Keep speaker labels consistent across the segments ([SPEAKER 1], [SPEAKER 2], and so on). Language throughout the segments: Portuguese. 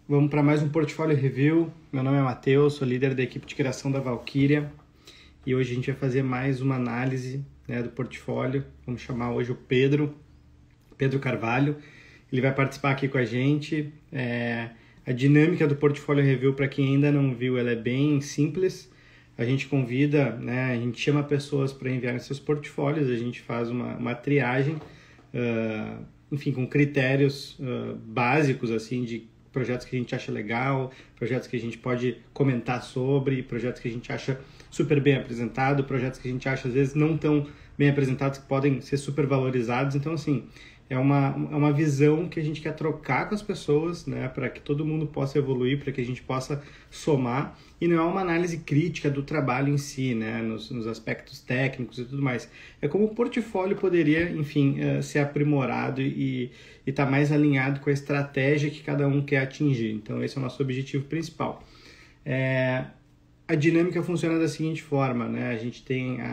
[SPEAKER 1] Vamos para mais um Portfólio Review. Meu nome é Matheus, sou líder da equipe de criação da Valkyria e hoje a gente vai fazer mais uma análise, né, do portfólio. Vamos chamar hoje o Pedro Carvalho. Ele vai participar aqui com a gente. A dinâmica do Portfólio Review, para quem ainda não viu, ela é bem simples. A gente convida, né, a gente chama pessoas para enviarem seus portfólios, a gente faz uma triagem, enfim, com critérios básicos, assim, de projetos que a gente acha legal, projetos que a gente pode comentar sobre, projetos que a gente acha super bem apresentado, projetos que a gente acha, às vezes, não tão bem apresentados, que podem ser super valorizados. Então, assim, é uma visão que a gente quer trocar com as pessoas, né, para que todo mundo possa evoluir, para que a gente possa somar, e não é uma análise crítica do trabalho em si, né, nos aspectos técnicos e tudo mais. É como o portfólio poderia, enfim, ser aprimorado e estar mais alinhado com a estratégia que cada um quer atingir. Então, esse é o nosso objetivo principal. A dinâmica funciona da seguinte forma, né, a gente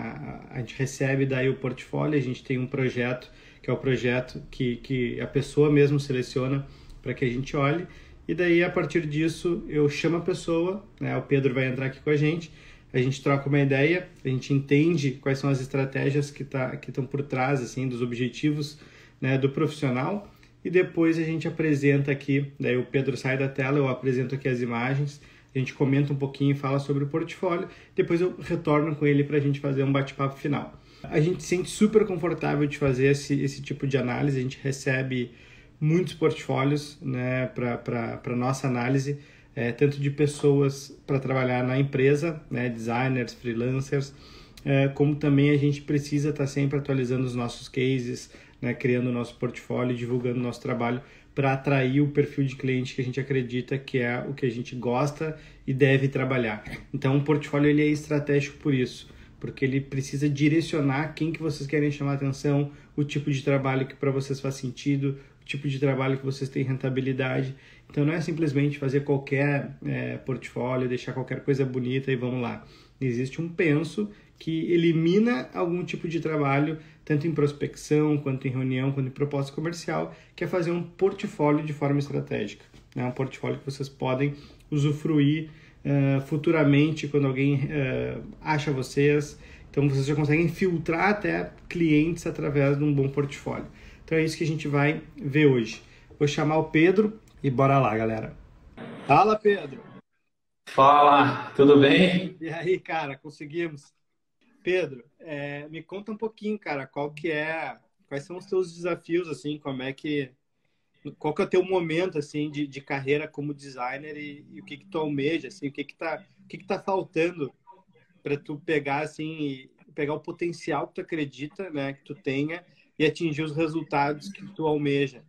[SPEAKER 1] recebe daí o portfólio, a gente tem um projeto, que é o projeto que a pessoa mesmo seleciona para que a gente olhe, e daí a partir disso eu chamo a pessoa, né, o Pedro vai entrar aqui com a gente troca uma ideia, a gente entende quais são as estratégias que estão por trás, assim, dos objetivos, né, do profissional, e depois a gente apresenta aqui, daí o Pedro sai da tela, eu apresento aqui as imagens, a gente comenta um pouquinho e fala sobre o portfólio, depois eu retorno com ele para a gente fazer um bate-papo final. A gente se sente super confortável de fazer esse tipo de análise, a gente recebe muitos portfólios, né, para nossa análise, tanto de pessoas para trabalhar na empresa, né, designers, freelancers, como também a gente precisa estar sempre atualizando os nossos cases, né, criando o nosso portfólio, divulgando o nosso trabalho para atrair o perfil de cliente que a gente acredita que é o que a gente gosta e deve trabalhar. Então o portfólio ele é estratégico por isso, porque ele precisa direcionar quem que vocês querem chamar a atenção, o tipo de trabalho que para vocês faz sentido, o tipo de trabalho que vocês têm rentabilidade. Então não é simplesmente fazer qualquer portfólio, deixar qualquer coisa bonita e vamos lá. Existe um penso que elimina algum tipo de trabalho, tanto em prospecção, quanto em reunião, quanto em proposta comercial, que é fazer um portfólio de forma estratégica, né? Um portfólio que vocês podem usufruir futuramente quando alguém acha vocês. Então vocês já conseguem filtrar até clientes através de um bom portfólio. Então é isso que a gente vai ver hoje. Vou chamar o Pedro e bora lá, galera. Fala, Pedro!
[SPEAKER 2] Fala, tudo bem?
[SPEAKER 1] E aí, cara, conseguimos? Pedro, me conta um pouquinho, cara, quais são os teus desafios, assim, qual que é o teu momento, assim, de carreira como designer e o que tu almeja, assim, o que tá faltando para tu pegar, assim, pegar o potencial que tu acredita, né, que tu tenha e atingir os resultados que tu almeja.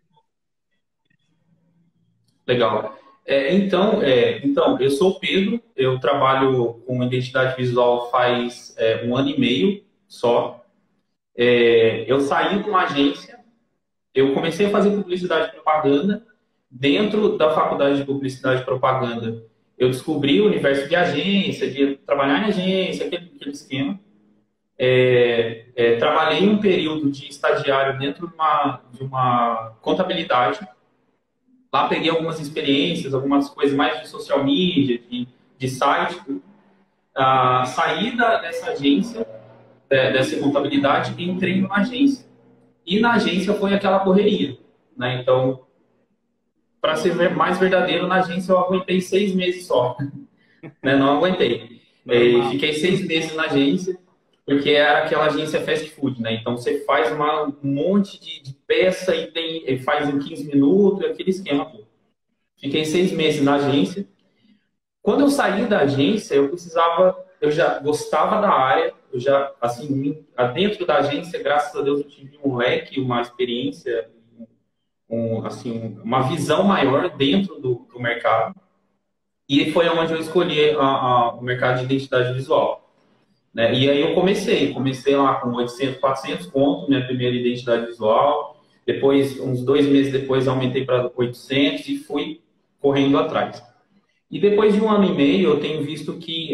[SPEAKER 2] Legal. Então, eu sou o Pedro, eu trabalho com identidade visual faz 1 ano e meio só. Eu saí de uma agência, eu comecei a fazer publicidade e propaganda. Dentro da faculdade de publicidade e propaganda, eu descobri o universo de agência, de trabalhar em agência, aquele esquema. Trabalhei um período de estagiário dentro de uma contabilidade. Lá peguei algumas experiências, algumas coisas mais de social media, de site. Saí dessa agência, dessa contabilidade, e entrei em uma agência. E na agência foi aquela correria, né? Então, para ser mais verdadeiro, na agência eu aguentei 6 meses só. Né? Não aguentei. Fiquei 6 meses na agência, porque era aquela agência fast food, né? Então você faz um monte de peça e faz em 15 minutos, aquele esquema. Fiquei 6 meses na agência. Quando eu saí da agência, eu já gostava da área, eu já, assim, dentro da agência, graças a Deus, eu tive um leque, uma experiência, assim, uma visão maior dentro do mercado. E foi onde eu escolhi o mercado de identidade visual, né? E aí eu comecei lá com 800, 400 conto, minha primeira identidade visual. Depois, uns 2 meses depois, aumentei para 800 e fui correndo atrás. E depois de 1 ano e meio, eu tenho visto que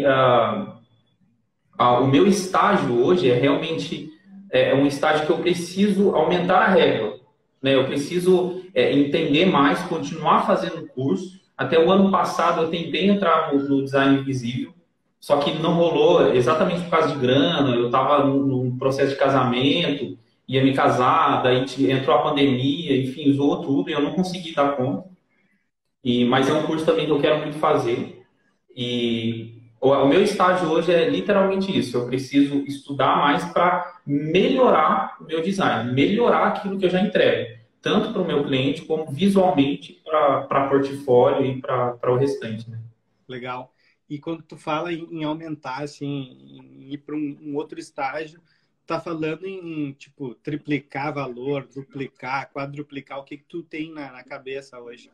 [SPEAKER 2] o meu estágio hoje é realmente um estágio que eu preciso aumentar a régua, né? Eu preciso entender mais, continuar fazendo curso, Até o ano passado eu tentei entrar no design visível, só que não rolou exatamente por causa de grana. Eu estava num processo de casamento, ia me casar, daí entrou a pandemia, enfim, zoou tudo e eu não consegui dar conta. Mas é um curso também que eu quero muito fazer. E o meu estágio hoje é literalmente isso. Eu preciso estudar mais para melhorar o meu design, melhorar aquilo que eu já entrego, tanto para o meu cliente como visualmente para portfólio e para o restante, né?
[SPEAKER 1] Legal. E quando tu fala em aumentar, assim, em ir para um outro estágio, tá falando em, tipo, triplicar valor, duplicar, quadruplicar, o que que tu tem na cabeça hoje?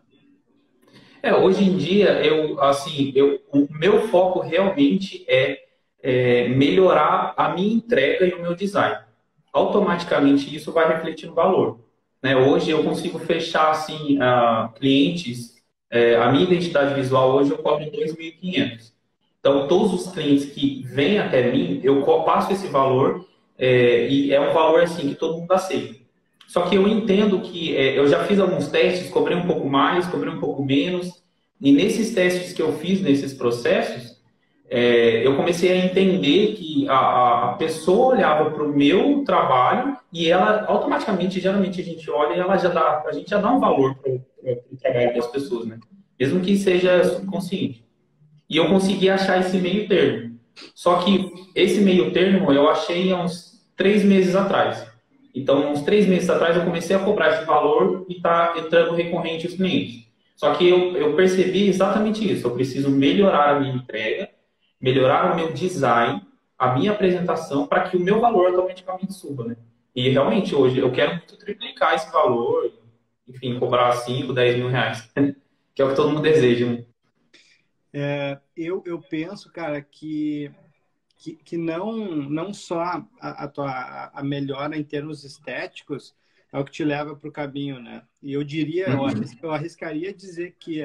[SPEAKER 2] Hoje em dia, o meu foco realmente é melhorar a minha entrega e o meu design. Automaticamente isso vai refletir no valor. Né? Hoje eu consigo fechar assim clientes, a minha identidade visual hoje eu cobro 2.500. Então todos os clientes que vêm até mim, eu passo esse valor e é um valor assim que todo mundo aceita. Só que eu entendo que eu já fiz alguns testes, cobrei um pouco mais, cobrei um pouco menos, e nesses testes que eu fiz, nesses processos, eu comecei a entender que a pessoa olhava para o meu trabalho e ela automaticamente, geralmente a gente olha e a gente já dá um valor para o trabalho das pessoas, né? Mesmo que seja subconsciente. E eu consegui achar esse meio termo. Só que esse meio termo eu achei há uns 3 meses atrás. Então, uns 3 meses atrás eu comecei a cobrar esse valor e está entrando recorrente os clientes. Só que eu percebi exatamente isso. Eu preciso melhorar a minha entrega, melhorar o meu design, a minha apresentação, para que o meu valor automaticamente suba, né? E realmente hoje eu quero muito triplicar esse valor, enfim, cobrar 5, 10 mil reais, que é o que todo mundo deseja, né?
[SPEAKER 1] Eu penso, cara, que não só a melhora em termos estéticos é o que te leva para o caminho, né? E eu diria,
[SPEAKER 2] Uhum.
[SPEAKER 1] eu arriscaria dizer que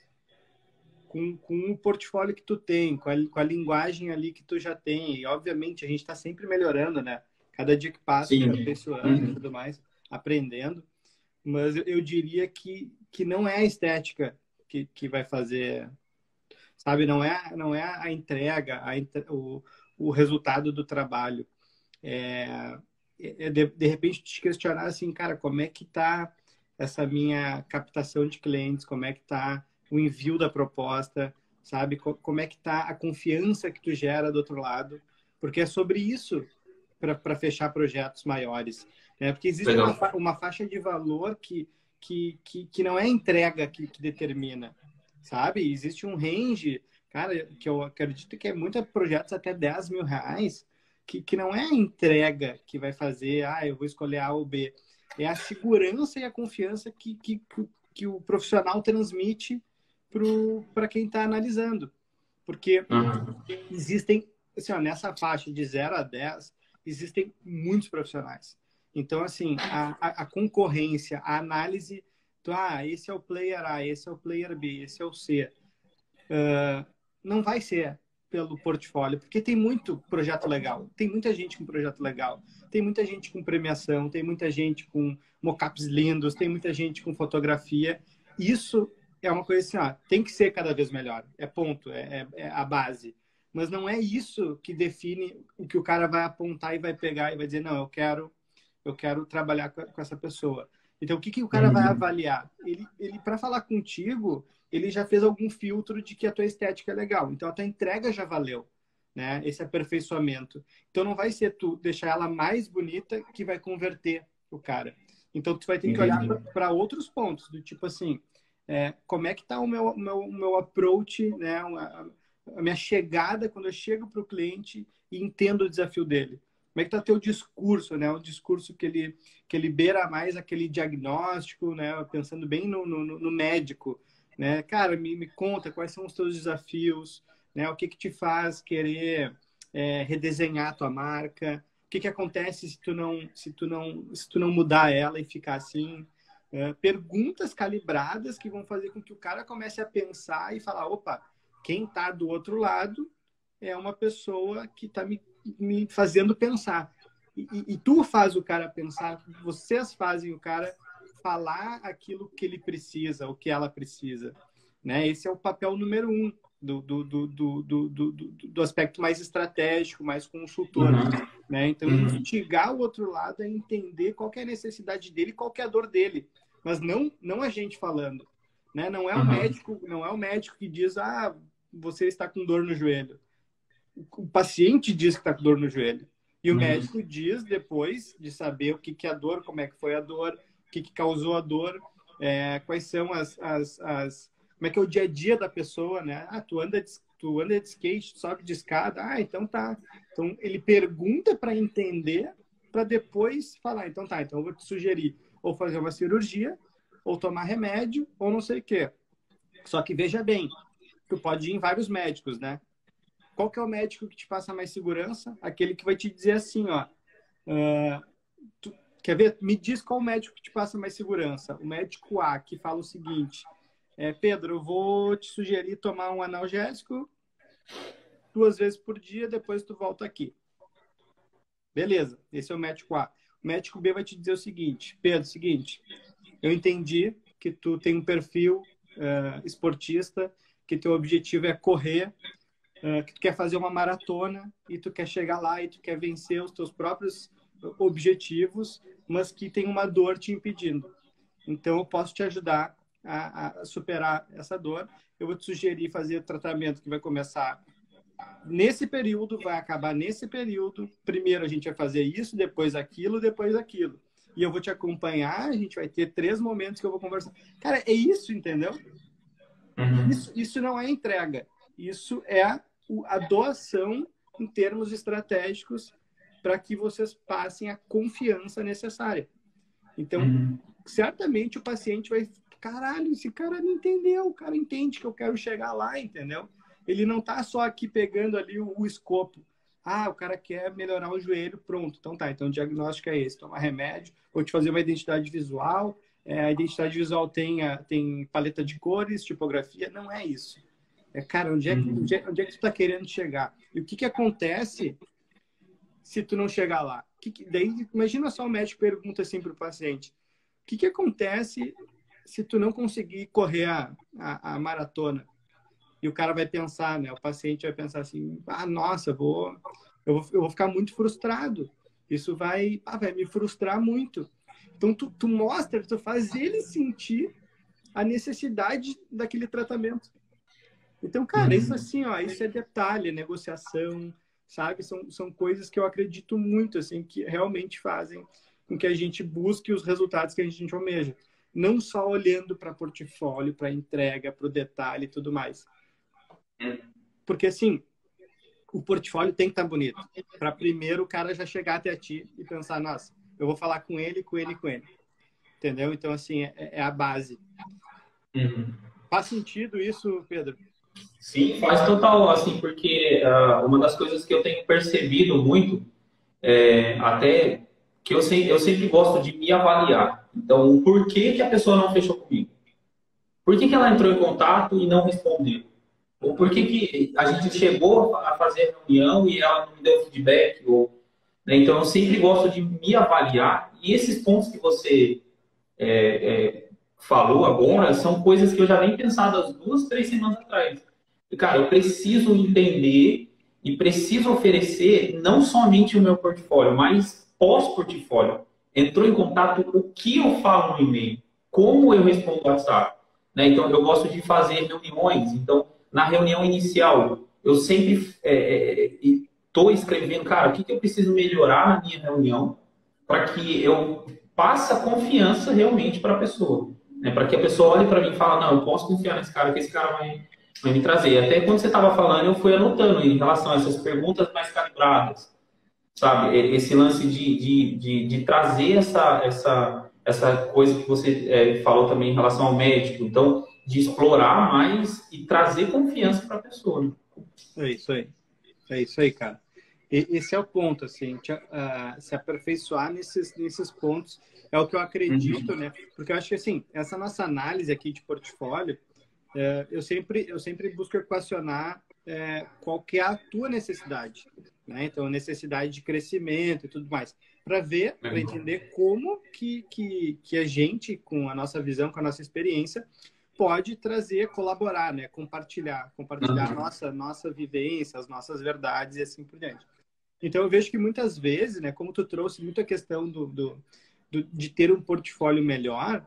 [SPEAKER 1] com o portfólio que tu tem, com a linguagem ali que tu já tem, e obviamente a gente está sempre melhorando, né? Cada dia que passa,
[SPEAKER 2] Sim.
[SPEAKER 1] aperfeiçoando e tudo
[SPEAKER 2] Uhum.
[SPEAKER 1] mais, aprendendo. Mas eu diria que não é a estética que vai fazer, sabe? Não é a entrega, o resultado do trabalho. É, de repente te questionar assim, cara, como é que tá essa minha captação de clientes, como é que tá o envio da proposta, sabe? Como é que tá a confiança que tu gera do outro lado, porque é sobre isso para fechar projetos maiores, né? Porque existe
[SPEAKER 2] Legal.
[SPEAKER 1] uma faixa de valor que não é a entrega que determina, sabe? Existe um range, cara, que eu acredito que é muito projetos até 10 mil reais, que não é a entrega que vai fazer, eu vou escolher A ou B. É a segurança e a confiança que o profissional transmite para quem está analisando. Porque
[SPEAKER 2] Uhum.
[SPEAKER 1] existem, assim, ó, nessa faixa de 0 a 10 existem muitos profissionais. Então, assim, a concorrência, a análise do, esse é o player A, esse é o player B, esse é o C, não vai ser pelo portfólio, porque tem muito projeto legal, tem muita gente com projeto legal, tem muita gente com premiação, tem muita gente com mockups lindos, tem muita gente com fotografia. Isso é uma coisa assim, tem que ser cada vez melhor, é ponto, é a base. Mas não é isso que define o que o cara vai apontar e vai pegar e vai dizer, não, eu quero trabalhar com essa pessoa. Então, o que o cara vai
[SPEAKER 2] Uhum.
[SPEAKER 1] avaliar? Ele para falar contigo, ele já fez algum filtro de que a tua estética é legal. Então, a tua entrega já valeu, né? Esse aperfeiçoamento. Então, não vai ser tu deixar ela mais bonita que vai converter o cara. Então, tu vai ter que olhar
[SPEAKER 2] Entendi.
[SPEAKER 1] para outros pontos, do tipo assim, como é que tá o meu approach, né? A minha chegada quando eu chego para o cliente e entendo o desafio dele. Como é que está teu discurso, né? O discurso que ele beira mais aquele diagnóstico, né? Pensando bem no médico, né? Cara, me conta quais são os teus desafios, né? O que te faz querer redesenhar a tua marca? O que acontece se tu não mudar ela e ficar assim? Perguntas calibradas que vão fazer com que o cara comece a pensar e falar, opa, quem está do outro lado é uma pessoa que está me fazendo pensar. E tu faz o cara pensar, vocês fazem o cara falar aquilo que ele precisa, o que ela precisa. né? Esse é o papel número um do aspecto mais estratégico, mais consultor, né? Então, instigar o outro lado a entender qual que é a necessidade dele, qual que é a dor dele, mas não a gente falando, né? Não é o médico que diz, você está com dor no joelho. O paciente diz que está com dor no joelho. E o médico diz, depois de saber o que é a dor, como é que foi a dor, o que causou a dor, quais são como é que é o dia a dia da pessoa, né? Tu anda de skate, sobe de escada, então tá. Então ele pergunta para entender, para depois falar, então tá, então eu vou te sugerir ou fazer uma cirurgia, ou tomar remédio, ou não sei o quê. Só que veja bem, tu pode ir em vários médicos, né? Qual que é o médico que te passa mais segurança? Aquele que vai te dizer assim, ó, quer ver? Me diz qual médico que te passa mais segurança. O médico A, que fala o seguinte, Pedro, eu vou te sugerir tomar um analgésico 2 vezes por dia, depois tu volta aqui. Beleza, esse é o médico A. O médico B vai te dizer o seguinte, Pedro, eu entendi que tu tem um perfil esportista, que teu objetivo é correr, que tu quer fazer uma maratona e tu quer chegar lá e tu quer vencer os teus próprios objetivos, mas que tem uma dor te impedindo. Então, eu posso te ajudar a superar essa dor. Eu vou te sugerir fazer tratamento que vai começar nesse período, vai acabar nesse período. Primeiro a gente vai fazer isso, depois aquilo, depois aquilo. E eu vou te acompanhar, a gente vai ter 3 momentos que eu vou conversar. Cara, é isso, entendeu? Isso não é entrega. Isso é a doação em termos estratégicos para que vocês passem a confiança necessária. Então, certamente o paciente vai... Caralho, esse cara não entendeu. O cara entende que eu quero chegar lá, entendeu? Ele não tá só aqui pegando ali o escopo. O cara quer melhorar o joelho, pronto. Então tá, então o diagnóstico é esse. Tomar remédio, vou te fazer uma identidade visual. A identidade visual tem paleta de cores, tipografia. Não é isso. Cara, onde é que tu tá querendo chegar? E o que acontece se tu não chegar lá? Daí, imagina só o médico pergunta assim pro paciente. O que acontece se tu não conseguir correr a maratona? E o cara vai pensar, né? O paciente vai pensar assim, nossa, eu vou ficar muito frustrado. Isso vai me frustrar muito. Então, tu mostra, tu faz ele sentir a necessidade daquele tratamento. Então, cara, isso assim, ó, isso é detalhe, negociação, sabe? São coisas que eu acredito muito, assim, que realmente fazem com que a gente busque os resultados que a gente almeja. Não só olhando para portfólio, para entrega, para o detalhe e tudo mais. Porque, assim, o portfólio tem que estar bonito. Para primeiro o cara já chegar até ti e pensar, nossa, eu vou falar com ele. Entendeu? Então, assim, é a base. Faz sentido isso, Pedro?
[SPEAKER 2] Sim, faz total, assim, porque uma das coisas que eu tenho percebido muito, até que eu sempre gosto de me avaliar. Então, por que a pessoa não fechou comigo? Por que ela entrou em contato e não respondeu? Ou por que a gente chegou a fazer reunião e ela não me deu feedback? Né? Então, eu sempre gosto de me avaliar. E esses pontos que você falou agora são coisas que eu já venho pensando há 2, 3 semanas atrás. E, cara, eu preciso entender e preciso oferecer não somente o meu portfólio, mas pós-portfólio. Entrou em contato, o que eu falo no e-mail? Como eu respondo o WhatsApp? Né? Então, eu gosto de fazer reuniões. Então, na reunião inicial, eu sempre estou escrevendo, cara, o que eu preciso melhorar na minha reunião para que eu passe a confiança realmente para a pessoa. Né? Para que a pessoa olhe para mim e fale, não, eu posso confiar nesse cara, que esse cara vai me trazer. Até quando você estava falando, eu fui anotando em relação a essas perguntas mais calibradas. Sabe? Esse lance de trazer essa coisa que você falou também em relação ao médico. Então, de explorar mais e trazer confiança para a pessoa. Né?
[SPEAKER 1] É isso aí. É isso aí, cara. Esse é o ponto, assim, se aperfeiçoar nesses pontos é o que eu acredito, né? Porque eu acho que, assim, essa nossa análise aqui de portfólio, eu sempre busco equacionar qual que é a tua necessidade, né? Então, necessidade de crescimento e tudo mais, para entender como que a gente, com a nossa visão, com a nossa experiência, pode trazer, colaborar, né? Compartilhar a nossa vivência, as nossas verdades e assim por diante. Então, eu vejo que muitas vezes, né, como tu trouxe muita questão de ter um portfólio melhor,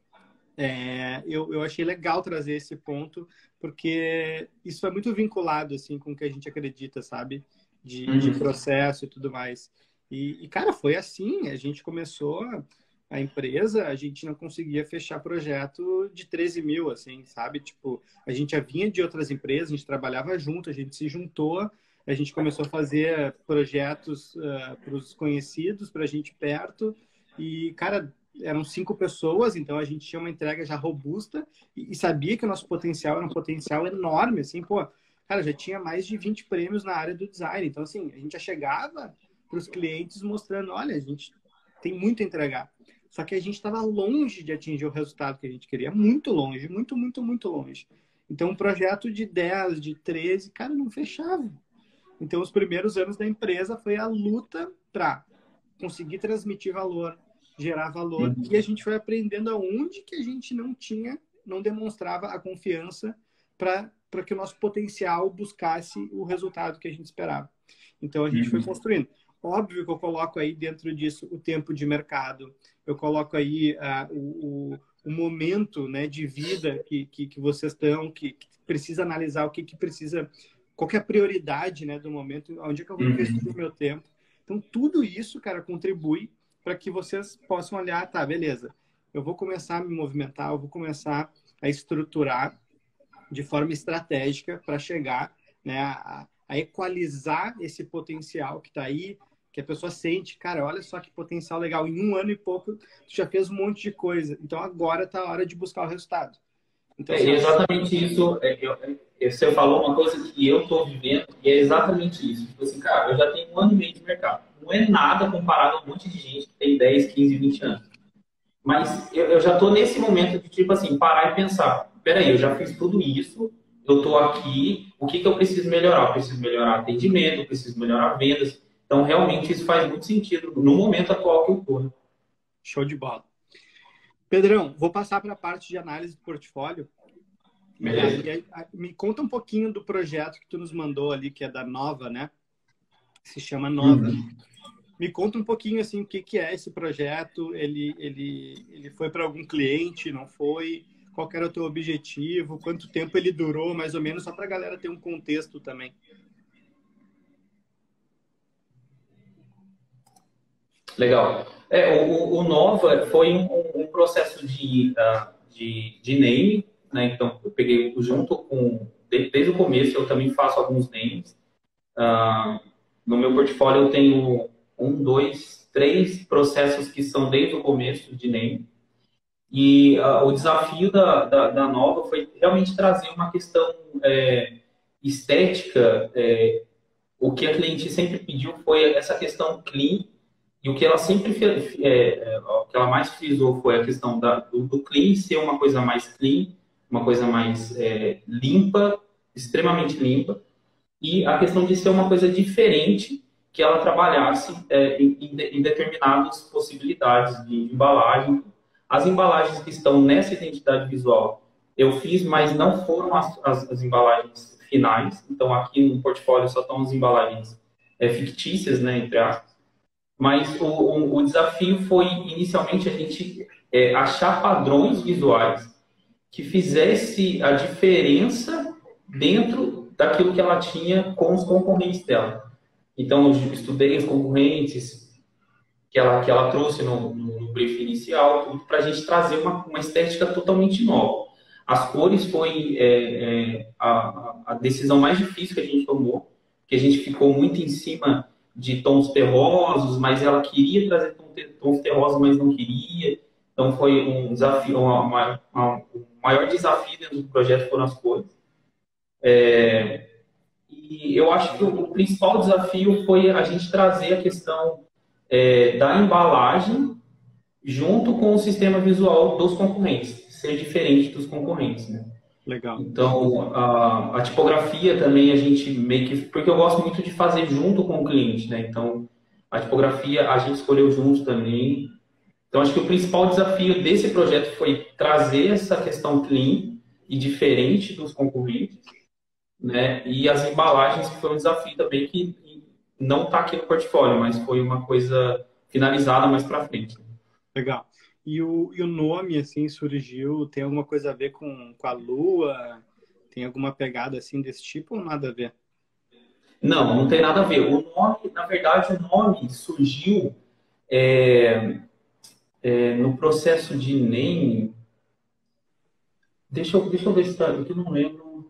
[SPEAKER 1] eu achei legal trazer esse ponto, porque isso é muito vinculado, assim, com o que a gente acredita, sabe? De processo e tudo mais. Cara, foi assim, a gente começou a empresa, a gente não conseguia fechar projeto de 13 mil, assim, sabe? Tipo, a gente já vinha de outras empresas, a gente trabalhava junto, a gente se juntou, a gente começou a fazer projetos para os conhecidos, para a gente perto, e, cara, eram 5 pessoas, então a gente tinha uma entrega já robusta e sabia que o nosso potencial era um potencial enorme, assim, pô, cara, já tinha mais de 20 prêmios na área do design, então, assim, a gente já chegava para os clientes mostrando, olha, a gente tem muito a entregar. Só que a gente estava longe de atingir o resultado que a gente queria, muito longe, muito, muito, muito longe. Então, um projeto de 10, de 13, cara, não fechava. Então, os primeiros anos da empresa foi a luta para conseguir transmitir valor, gerar valor, e a gente foi aprendendo aonde que a gente não demonstrava a confiança para que o nosso potencial buscasse o resultado que a gente esperava. Então, a gente foi construindo. Óbvio que eu coloco aí dentro disso o tempo de mercado, eu coloco aí o momento, né, de vida que vocês estão, que precisa analisar o que precisa, qual que é a prioridade, né, do momento, onde é que eu vou investir o meu tempo. Então, tudo isso, cara, contribui para que vocês possam olhar, tá, beleza, eu vou começar a me movimentar, eu vou começar a estruturar de forma estratégica para chegar, né, a equalizar esse potencial que está aí, que a pessoa sente, cara, olha só que potencial legal, em 1 ano e pouco tu já fez um monte de coisa, então agora está a hora de buscar o resultado. Então, assim,
[SPEAKER 2] exatamente isso. Você falou uma coisa que eu estou vivendo e é exatamente isso. Tipo assim, cara, eu já tenho 1 ano e meio de mercado. Não é nada comparado a um monte de gente que tem 10, 15, 20 anos. Mas eu já estou nesse momento de, tipo assim, parar e pensar, peraí, eu já fiz tudo isso, eu estou aqui, o que eu preciso melhorar? Eu preciso melhorar atendimento, eu preciso melhorar vendas. Então, realmente, isso faz muito sentido no momento atual que eu estou.
[SPEAKER 1] Show de bola. Pedrão, vou passar para a parte de análise do portfólio. Me conta um pouquinho do projeto que tu nos mandou ali, que é da Nova, né? Que se chama Nova. Me conta um pouquinho, assim, o que é esse projeto. Ele foi para algum cliente, não foi? Qual era o teu objetivo? Quanto tempo ele durou, mais ou menos, só para a galera ter um contexto também.
[SPEAKER 2] Legal. O Nova foi um processo de name, né? Então, eu peguei junto com... Desde o começo, eu também faço alguns names. No meu portfólio, eu tenho 1, 2, 3 processos que são desde o começo de name. E o desafio da Nova foi realmente trazer uma questão estética. O que a cliente sempre pediu foi essa questão clean. E o que ela sempre o que ela mais frisou foi a questão do clean ser uma coisa mais clean, uma coisa mais limpa, extremamente limpa, e a questão de ser uma coisa diferente que ela trabalhasse em determinadas possibilidades de embalagem. As embalagens que estão nessa identidade visual eu fiz, mas não foram as embalagens finais. Então, aqui no portfólio só estão as embalagens fictícias, né, entre aspas. Mas o desafio foi, inicialmente, a gente achar padrões visuais que fizesse a diferença dentro daquilo que ela tinha com os concorrentes dela. Então, eu estudei os concorrentes que ela trouxe no brief inicial, para a gente trazer uma estética totalmente nova. As cores foi a decisão mais difícil que a gente tomou, que a gente ficou muito em cima de tons terrosos, mas ela queria trazer tons terrosos, mas não queria. Então foi um desafio, o maior desafio dentro do projeto foram as cores. E eu acho que o principal desafio foi a gente trazer a questão da embalagem junto com o sistema visual dos concorrentes, ser diferente dos concorrentes, né?
[SPEAKER 1] Legal.
[SPEAKER 2] Então, a tipografia também a gente meio que... Porque eu gosto muito de fazer junto com o cliente, né? Então, a tipografia a gente escolheu junto também. Então, acho que o principal desafio desse projeto foi trazer essa questão clean e diferente dos concorrentes, né? E as embalagens, que foi um desafio também que não está aqui no portfólio, mas foi uma coisa finalizada mais para frente.
[SPEAKER 1] Legal. E o nome, assim, surgiu, tem alguma coisa a ver com a Lua? Tem alguma pegada, assim, desse tipo ou nada a ver?
[SPEAKER 2] Não, não tem nada a ver. O nome, na verdade, o nome surgiu é, no processo de naming. Deixa eu ver se tá, eu não lembro.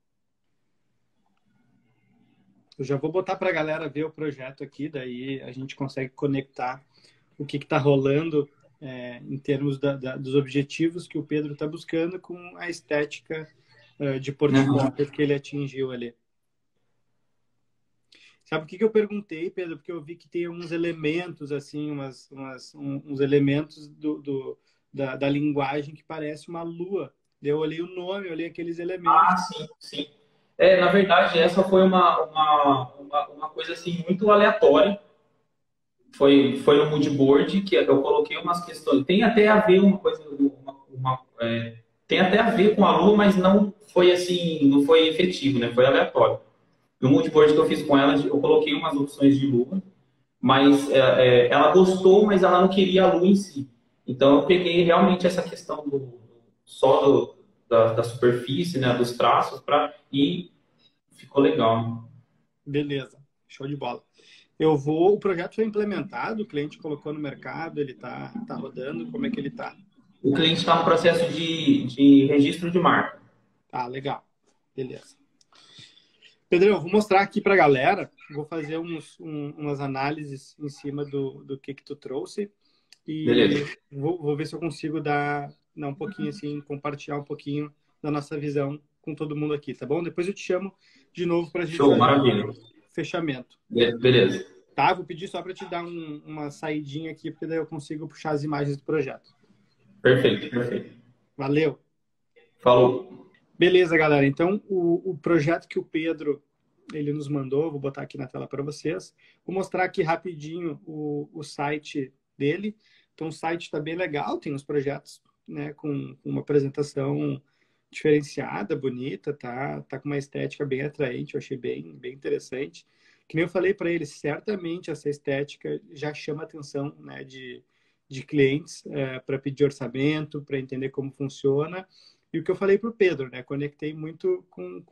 [SPEAKER 1] Eu já vou botar para a galera ver o projeto aqui, daí a gente consegue conectar o que está rolando em termos dos objetivos que o Pedro está buscando com a estética de
[SPEAKER 2] Uhum.
[SPEAKER 1] portfólio que ele atingiu ali. Sabe o que eu perguntei, Pedro? Porque eu vi que tem uns elementos, assim, uns elementos da linguagem que parece uma lua. Eu olhei o nome, eu olhei aqueles elementos.
[SPEAKER 2] Ah, sim, sim. Na verdade, essa foi uma coisa assim muito aleatória. Foi no mood board que eu coloquei umas questões. Tem até a ver uma coisa, tem até a ver com a Lua, mas não foi assim, não foi efetivo, né? Foi aleatório. No mood board que eu fiz com ela, eu coloquei umas opções de Lua, mas ela gostou, mas ela não queria a Lua em si. Então eu peguei realmente essa questão da superfície, né, dos traços, e ficou legal.
[SPEAKER 1] Beleza, show de bola. O projeto foi implementado, o cliente colocou no mercado, ele tá rodando, como é que ele tá?
[SPEAKER 2] O cliente está no processo de registro de marca.
[SPEAKER 1] Tá, legal. Beleza. Pedro, eu vou mostrar aqui para a galera, vou fazer umas análises em cima do que tu trouxe
[SPEAKER 2] Beleza.
[SPEAKER 1] e vou ver se eu consigo dar um pouquinho assim, compartilhar um pouquinho da nossa visão com todo mundo aqui, tá bom? Depois eu te chamo de novo para a gente
[SPEAKER 2] Show,
[SPEAKER 1] fazer
[SPEAKER 2] maravilha.
[SPEAKER 1] o fechamento.
[SPEAKER 2] Beleza.
[SPEAKER 1] Tá? Vou pedir só para te dar uma saidinha aqui, porque daí eu consigo puxar as imagens do projeto.
[SPEAKER 2] Perfeito, perfeito.
[SPEAKER 1] Valeu!
[SPEAKER 2] Falou.
[SPEAKER 1] Beleza, galera. Então, o projeto que o Pedro ele nos mandou, vou botar aqui na tela para vocês. Vou mostrar aqui rapidinho o site dele. Então, o site está bem legal, tem uns projetos, né, com uma apresentação diferenciada, bonita, tá com uma estética bem atraente, eu achei bem interessante. Que nem eu falei para ele, certamente essa estética já chama atenção, né, de clientes para pedir orçamento, para entender como funciona. E o que eu falei para o Pedro, né, conectei muito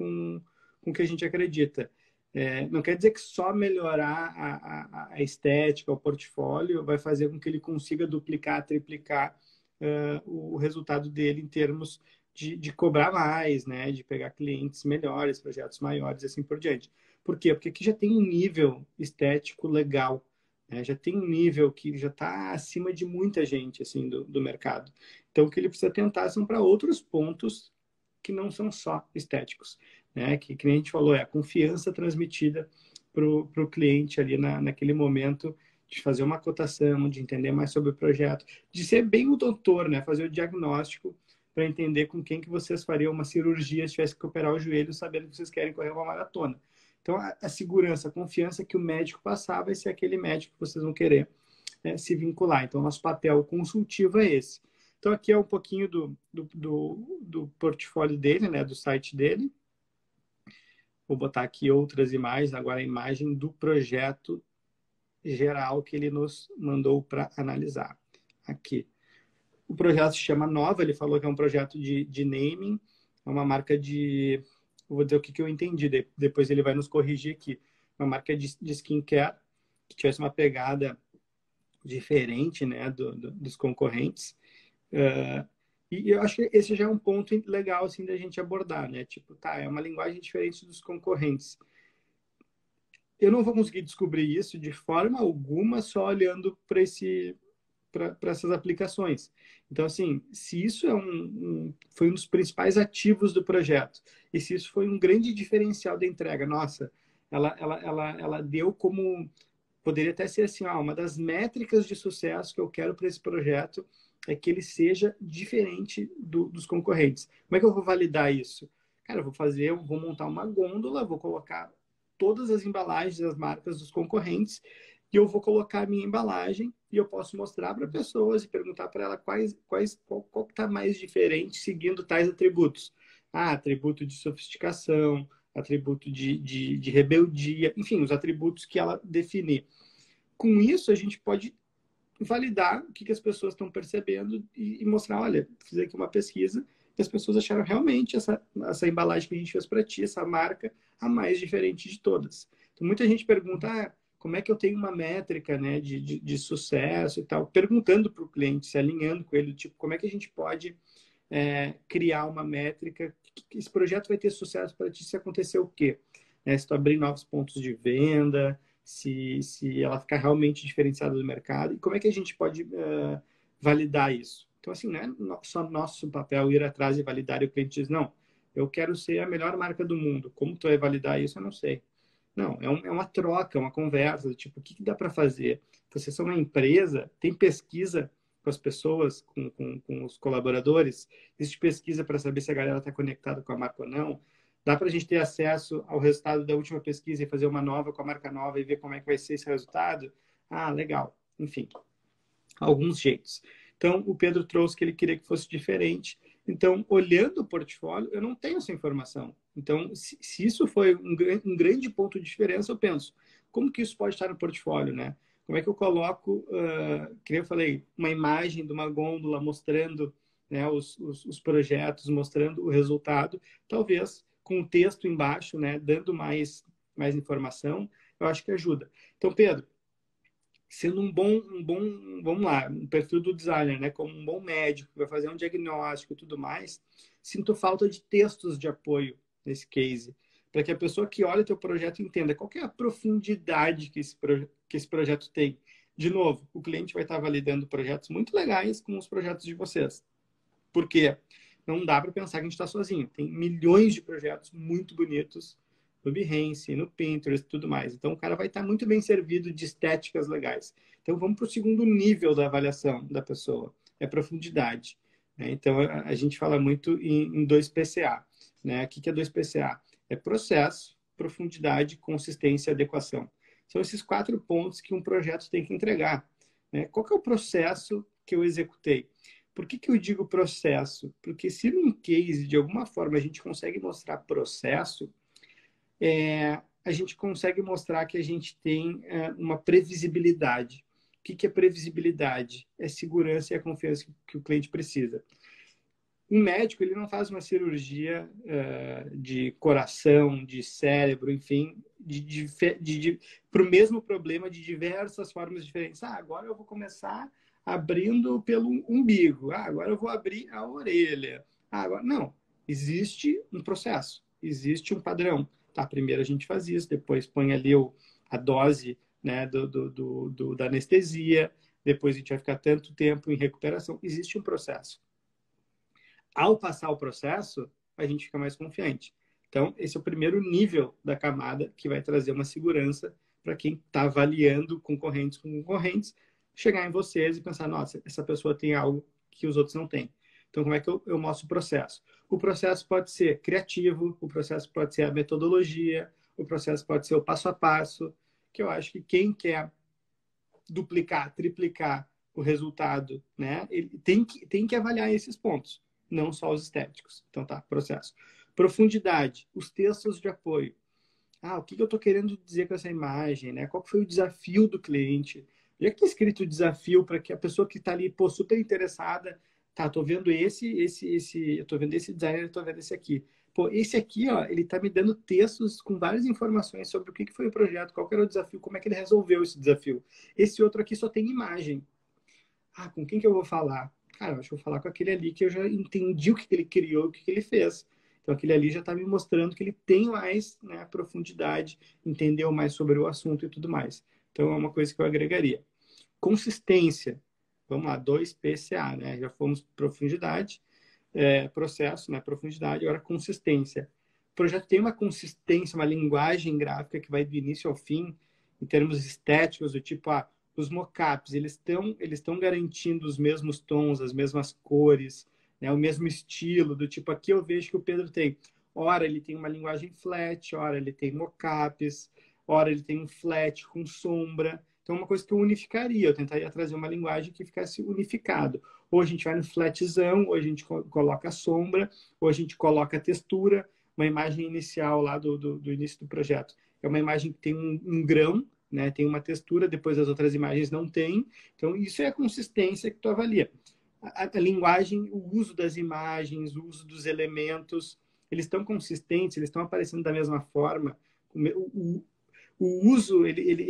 [SPEAKER 1] com o que a gente acredita. Não quer dizer que só melhorar a estética, o portfólio, vai fazer com que ele consiga duplicar, triplicar o resultado dele em termos de cobrar mais, né? De pegar clientes melhores, projetos maiores e assim por diante. Por quê? Porque aqui já tem um nível estético legal, né? Já tem um nível que já está acima de muita gente assim do mercado. Então, o que ele precisa tentar são para outros pontos que não são só estéticos, né? Que nem a gente falou, é a confiança transmitida para o cliente ali naquele momento de fazer uma cotação, de entender mais sobre o projeto, de ser bem o doutor, né? Fazer o diagnóstico para entender com quem que vocês fariam uma cirurgia se tivesse que operar o joelho, sabendo que vocês querem correr uma maratona. Então, a segurança, a confiança que o médico passar vai ser aquele médico que vocês vão querer se vincular. Então, nosso papel consultivo é esse. Então, aqui é um pouquinho do portfólio dele, né, do site dele. Vou botar aqui outras imagens, agora a imagem do projeto geral que ele nos mandou para analisar. Aqui. O projeto se chama Nova, ele falou que é um projeto de naming, é uma marca de. Vou dizer o que eu entendi, depois ele vai nos corrigir aqui. Uma marca de skincare que tivesse uma pegada diferente, né, dos concorrentes. E eu acho que esse já é um ponto legal assim da gente abordar, né? Tipo, tá, é uma linguagem diferente dos concorrentes. Eu não vou conseguir descobrir isso de forma alguma só olhando para essas aplicações. Então, assim, se isso foi um dos principais ativos do projeto, e se isso foi um grande diferencial da entrega, nossa, ela deu como. Poderia até ser assim, uma das métricas de sucesso que eu quero para esse projeto é que ele seja diferente dos concorrentes. Como é que eu vou validar isso? Cara, eu vou montar uma gôndola, vou colocar todas as embalagens das marcas dos concorrentes e eu vou colocar a minha embalagem e eu posso mostrar para pessoas e perguntar para ela qual está mais diferente seguindo tais atributos. atributo de sofisticação, atributo de rebeldia, enfim, os atributos que ela definir. Com isso, a gente pode validar o que as pessoas estão percebendo e mostrar, olha, fiz aqui uma pesquisa e as pessoas acharam realmente essa embalagem que a gente fez para ti, essa marca, a mais diferente de todas. Então, muita gente pergunta, como é que eu tenho uma métrica, né, de sucesso e tal, perguntando para o cliente, se alinhando com ele, tipo, como é que a gente pode criar uma métrica, que esse projeto vai ter sucesso para ti se acontecer o quê? Se tu abrir novos pontos de venda, se ela ficar realmente diferenciada do mercado, e como é que a gente pode validar isso? Então, assim, não é só nosso papel ir atrás e validar, e o cliente diz, não, eu quero ser a melhor marca do mundo. Como tu vai validar isso, eu não sei. Não, é uma troca, uma conversa, tipo, o que dá para fazer? Vocês são uma empresa, tem pesquisa com as pessoas, com os colaboradores, existe pesquisa para saber se a galera está conectada com a marca ou não, dá para a gente ter acesso ao resultado da última pesquisa e fazer uma nova com a marca nova e ver como é que vai ser esse resultado? Ah, legal. Enfim, alguns jeitos. Então, o Pedro trouxe que ele queria que fosse diferente. Então, olhando o portfólio, eu não tenho essa informação. Então, se isso foi um grande ponto de diferença, eu penso, como que isso pode estar no portfólio, né? Como é que eu coloco, que eu falei, uma imagem de uma gôndola mostrando, né, os projetos, mostrando o resultado, talvez com um texto embaixo, né, dando mais informação, eu acho que ajuda. Então, Pedro, sendo vamos lá, um perfil do designer, né, como um bom médico, vai fazer um diagnóstico e tudo mais, sinto falta de textos de apoio nesse case, para que a pessoa que olha o teu projeto entenda qual que é a profundidade que esse projeto tem. De novo, o cliente vai estar validando projetos muito legais com os projetos de vocês. Por quê? Não dá para pensar que a gente está sozinho. Tem milhões de projetos muito bonitos no Behance, no Pinterest e tudo mais. Então, o cara vai estar muito bem servido de estéticas legais. Então, vamos para o segundo nível da avaliação da pessoa. É profundidade. Né? Então, a gente fala muito em 2PCA. Né? O que é 2PCA? É processo, profundidade, consistência e adequação. São esses 4 pontos que um projeto tem que entregar. Né? Qual que é o processo que eu executei? Por que eu digo processo? Porque se num case, de alguma forma, a gente consegue mostrar processo, a gente consegue mostrar que a gente tem uma previsibilidade. O que é previsibilidade? É segurança e a confiança que o cliente precisa. Um médico, ele não faz uma cirurgia de coração, de cérebro, enfim, para o mesmo problema de diversas formas diferentes. Agora eu vou começar abrindo pelo umbigo. Agora eu vou abrir a orelha. Agora, não. Existe um processo, existe um padrão. Tá, primeiro a gente faz isso, depois põe ali a dose, né, da anestesia, depois a gente vai ficar tanto tempo em recuperação. Existe um processo. Ao passar o processo, a gente fica mais confiante. Então, esse é o primeiro nível da camada que vai trazer uma segurança para quem está avaliando concorrentes com concorrentes, chegar em vocês e pensar, nossa, essa pessoa tem algo que os outros não têm. Então, como é que eu mostro o processo? O processo pode ser criativo, o processo pode ser a metodologia, o processo pode ser o passo a passo, que eu acho que quem quer duplicar, triplicar o resultado, né, ele tem que avaliar esses pontos, não só os estéticos. Então, tá, processo. Profundidade, os textos de apoio. O que eu estou querendo dizer com essa imagem, né? Qual foi o desafio do cliente? Já que está escrito desafio para que a pessoa que está ali, pô, super interessada, tá, tô vendo eu tô vendo esse designer, tô vendo esse aqui. Pô, esse aqui, ó, ele tá me dando textos com várias informações sobre o que foi o projeto, qual era o desafio, como é que ele resolveu esse desafio. Esse outro aqui só tem imagem. Com quem que eu vou falar? Cara, eu acho que eu vou falar com aquele ali que eu já entendi o que ele criou, o que ele fez. Então, aquele ali já está me mostrando que ele tem mais, né, profundidade, entendeu mais sobre o assunto e tudo mais. Então, é uma coisa que eu agregaria. Consistência. Vamos lá, 2PCA, né? Já fomos profundidade, processo, né? Profundidade, agora consistência. O projeto tem uma consistência, uma linguagem gráfica que vai do início ao fim, em termos estéticos, do tipo, os mockups, eles estão garantindo os mesmos tons, as mesmas cores, né? O mesmo estilo, do tipo, aqui eu vejo que o Pedro tem. Ora, ele tem uma linguagem flat, ora, ele tem mockups, ora, ele tem um flat com sombra. Então, é uma coisa que eu unificaria, eu tentaria trazer uma linguagem que ficasse unificado. ou a gente vai no flatzão, ou a gente coloca a sombra, ou a gente coloca a textura. Uma imagem inicial lá do início do projeto é uma imagem que tem um grão, né? Tem uma textura, depois as outras imagens não tem. Então, isso é a consistência que tu avalia. A linguagem, o uso das imagens, o uso dos elementos, eles estão consistentes, eles estão aparecendo da mesma forma. O uso,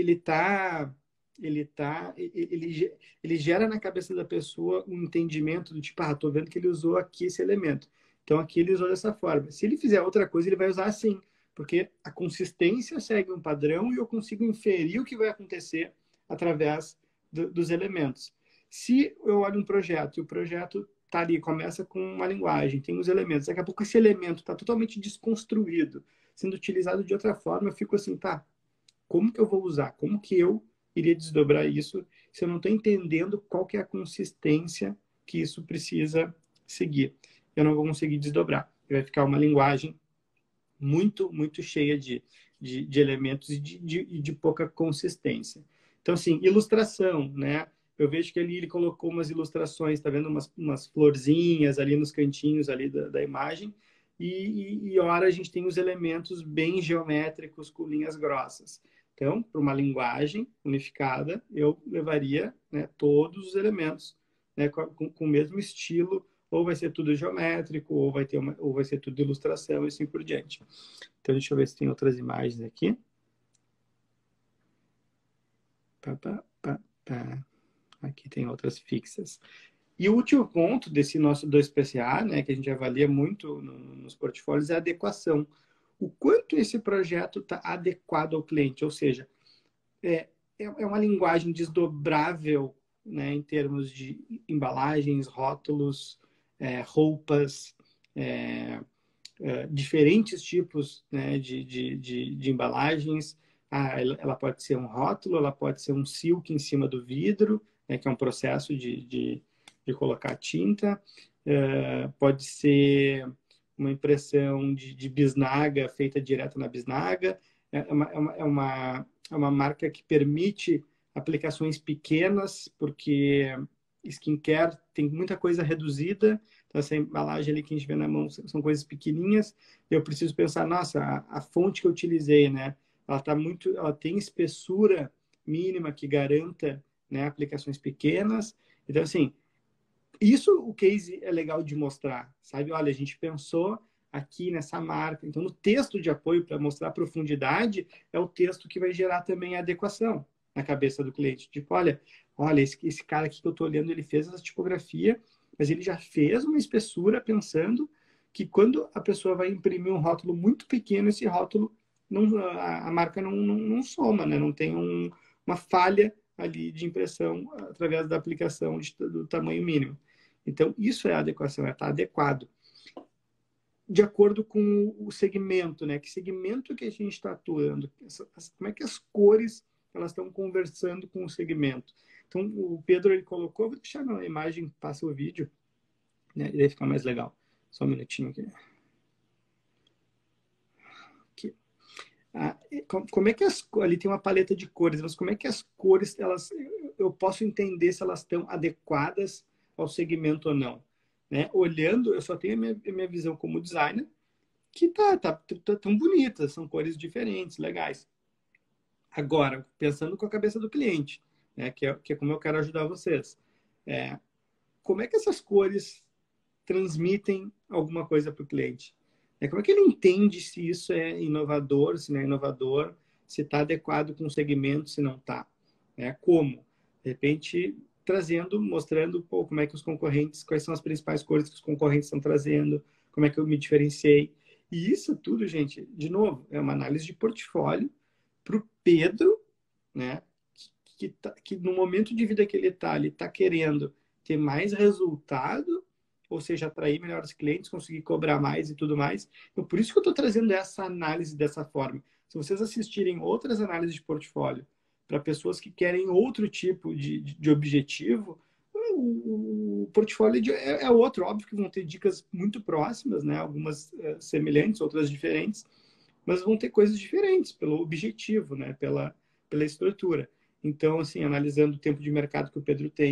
[SPEAKER 1] ele gera na cabeça da pessoa um entendimento do tipo, tô vendo que ele usou aqui esse elemento. Então, aqui ele usou dessa forma. Se ele fizer outra coisa, ele vai usar assim, porque a consistência segue um padrão e eu consigo inferir o que vai acontecer através dos elementos. Se eu olho um projeto e o projeto está ali, começa com uma linguagem, tem os elementos, daqui a pouco esse elemento está totalmente desconstruído, sendo utilizado de outra forma, eu fico assim, como que eu vou usar? Como que eu iria desdobrar isso se eu não estou entendendo qual que é a consistência que isso precisa seguir? Eu não vou conseguir desdobrar. Vai ficar uma linguagem muito, muito cheia de elementos e de pouca consistência. Então, assim, ilustração, né? Eu vejo que ali ele colocou umas ilustrações, tá vendo? Umas florzinhas ali nos cantinhos ali da imagem. E ora a gente tem os elementos bem geométricos com linhas grossas. Então, para uma linguagem unificada, eu levaria, né, todos os elementos, né, com o mesmo estilo, ou vai ser tudo geométrico, ou vai ser tudo ilustração e assim por diante. Então, deixa eu ver se tem outras imagens aqui. Aqui tem outras fixas. E o último ponto desse nosso 2PCA, né, que a gente avalia muito nos portfólios, é a adequação. O quanto esse projeto está adequado ao cliente, ou seja, é uma linguagem desdobrável, né, em termos de embalagens, rótulos, roupas, diferentes tipos, né, de embalagens. Ela pode ser um rótulo, ela pode ser um silk em cima do vidro, né, que é um processo de colocar tinta. Pode ser uma impressão de bisnaga feita direto na bisnaga. É uma marca que permite aplicações pequenas, porque skincare tem muita coisa reduzida. Então, essa embalagem ali que a gente vê na mão são coisas pequenininhas. Eu preciso pensar, nossa, a fonte que eu utilizei, né? Ela tem espessura mínima que garanta, né, aplicações pequenas. Então, assim, isso o case é legal de mostrar, sabe? Olha, a gente pensou aqui nessa marca. Então, no texto de apoio, para mostrar a profundidade, é o texto que vai gerar também a adequação na cabeça do cliente. Tipo, olha esse cara aqui que eu estou olhando, ele fez essa tipografia, mas ele já fez uma espessura pensando que quando a pessoa vai imprimir um rótulo muito pequeno, esse rótulo, a marca não soma, né? Não tem uma falha ali de impressão através da aplicação do tamanho mínimo. Então, isso é a adequação, estar adequado. De acordo com o segmento, né? Que segmento que a gente está atuando? Como é que as cores elas estão conversando com o segmento? Então, o Pedro, ele colocou, vou deixar na imagem, passa o vídeo, né? E aí fica mais legal. Só um minutinho aqui. Como é que ali tem uma paleta de cores, mas como é que as cores, eu posso entender se elas estão adequadas ao segmento ou não, né? Olhando, eu só tenho a minha visão como designer, que tá tão bonita, são cores diferentes, legais. Agora, pensando com a cabeça do cliente, né, que é como eu quero ajudar vocês, como é que essas cores transmitem alguma coisa para o cliente? Como é que ele entende se isso é inovador, se não é inovador, se está adequado com o segmento, se não está? Como? De repente, mostrando como é que os concorrentes, quais são as principais cores que os concorrentes estão trazendo, como é que eu me diferenciei. E isso tudo, gente, de novo, é uma análise de portfólio para o Pedro, né, que no momento de vida que ele está querendo ter mais resultado, ou seja, atrair melhores clientes, conseguir cobrar mais e tudo mais. Então, por isso que eu estou trazendo essa análise dessa forma. Se vocês assistirem outras análises de portfólio para pessoas que querem outro tipo de objetivo, o portfólio é outro. Óbvio que vão ter dicas muito próximas, né? Algumas semelhantes, outras diferentes, mas vão ter coisas diferentes pelo objetivo, né? Pela estrutura. Então, assim, analisando o tempo de mercado que o Pedro tem,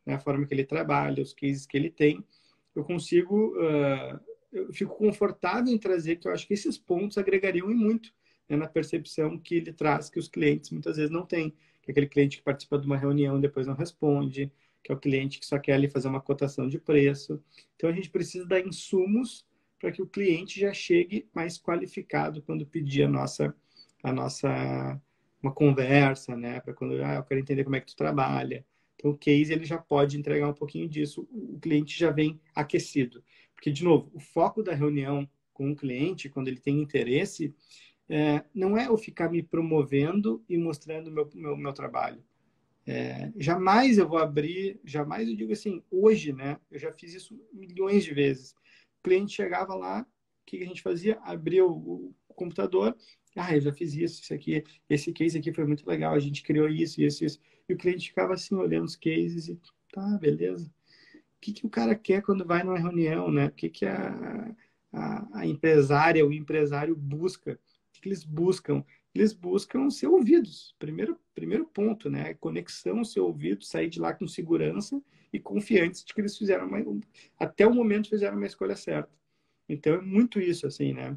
[SPEAKER 1] né, a forma que ele trabalha, os cases que ele tem, eu consigo, eu fico confortável em trazer, que eu acho que esses pontos agregariam em muito, né, na percepção que ele traz, que os clientes muitas vezes não têm, que é aquele cliente que participa de uma reunião e depois não responde, que é o cliente que só quer ali fazer uma cotação de preço. Então, a gente precisa dar insumos para que o cliente já chegue mais qualificado quando pedir a nossa uma conversa, né? Para quando eu quero entender como é que tu trabalha. Então, o case ele já pode entregar um pouquinho disso. O cliente já vem aquecido. Porque, de novo, o foco da reunião com o cliente, quando ele tem interesse, não é eu ficar me promovendo e mostrando meu trabalho. Jamais eu vou abrir, jamais eu digo assim, hoje, né? Eu já fiz isso milhões de vezes. O cliente chegava lá, o que a gente fazia? Abria o computador, eu já fiz isso aqui, esse case aqui foi muito legal, a gente criou isso, isso, isso. E o cliente ficava assim, olhando os cases e, tá, beleza. O que o cara quer quando vai numa reunião, né? O que a empresária, o empresário busca? O que eles buscam? Eles buscam ser ouvidos. Primeiro ponto, né? Conexão, ser ouvido, sair de lá com segurança e confiantes de que eles fizeram até o momento fizeram uma escolha certa. Então é muito isso, assim, né?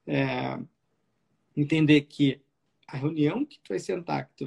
[SPEAKER 1] Entender que a reunião que tu vai sentar, que tu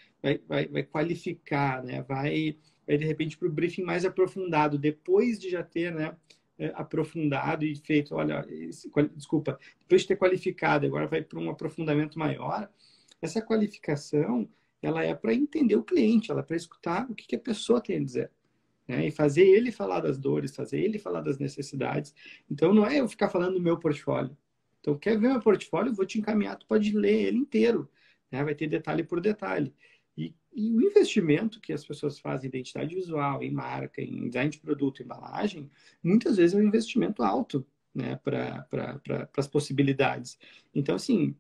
[SPEAKER 1] vai qualificar, né? Vai de repente para o briefing mais aprofundado, depois de já ter, né, aprofundado e feito, olha, desculpa, depois de ter qualificado, agora vai para um aprofundamento maior. Essa qualificação, ela é para entender o cliente, ela é para escutar o que a pessoa tem a dizer, né? E fazer ele falar das dores, fazer ele falar das necessidades. Então, não é eu ficar falando do meu portfólio. Então, quer ver meu portfólio? Eu vou te encaminhar, tu pode ler ele inteiro, né? Vai ter detalhe por detalhe. E o investimento que as pessoas fazem em identidade visual, em marca, em design de produto, embalagem, muitas vezes é um investimento alto, né, para as possibilidades. Então, assim,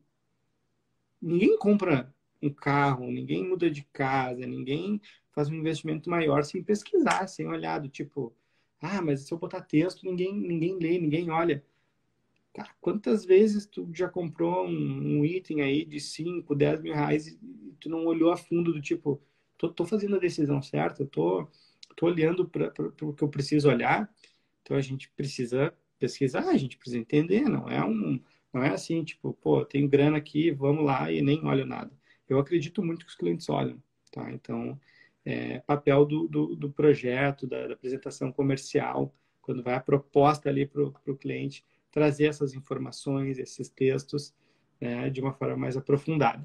[SPEAKER 1] ninguém compra um carro, ninguém muda de casa, ninguém faz um investimento maior sem pesquisar, sem olhar, do tipo, mas se eu botar texto, ninguém lê, ninguém olha. Cara, quantas vezes tu já comprou um item aí de 5, 10 mil reais e tu não olhou a fundo do tipo, tô fazendo a decisão certa, tô olhando para o que eu preciso olhar. Então a gente precisa pesquisar, a gente precisa entender, não é assim, tipo, pô, tenho grana aqui, vamos lá e nem olho nada. Eu acredito muito que os clientes olham, tá? Então, papel do projeto, da apresentação comercial, quando vai a proposta ali para o cliente, trazer essas informações, esses textos, né, de uma forma mais aprofundada.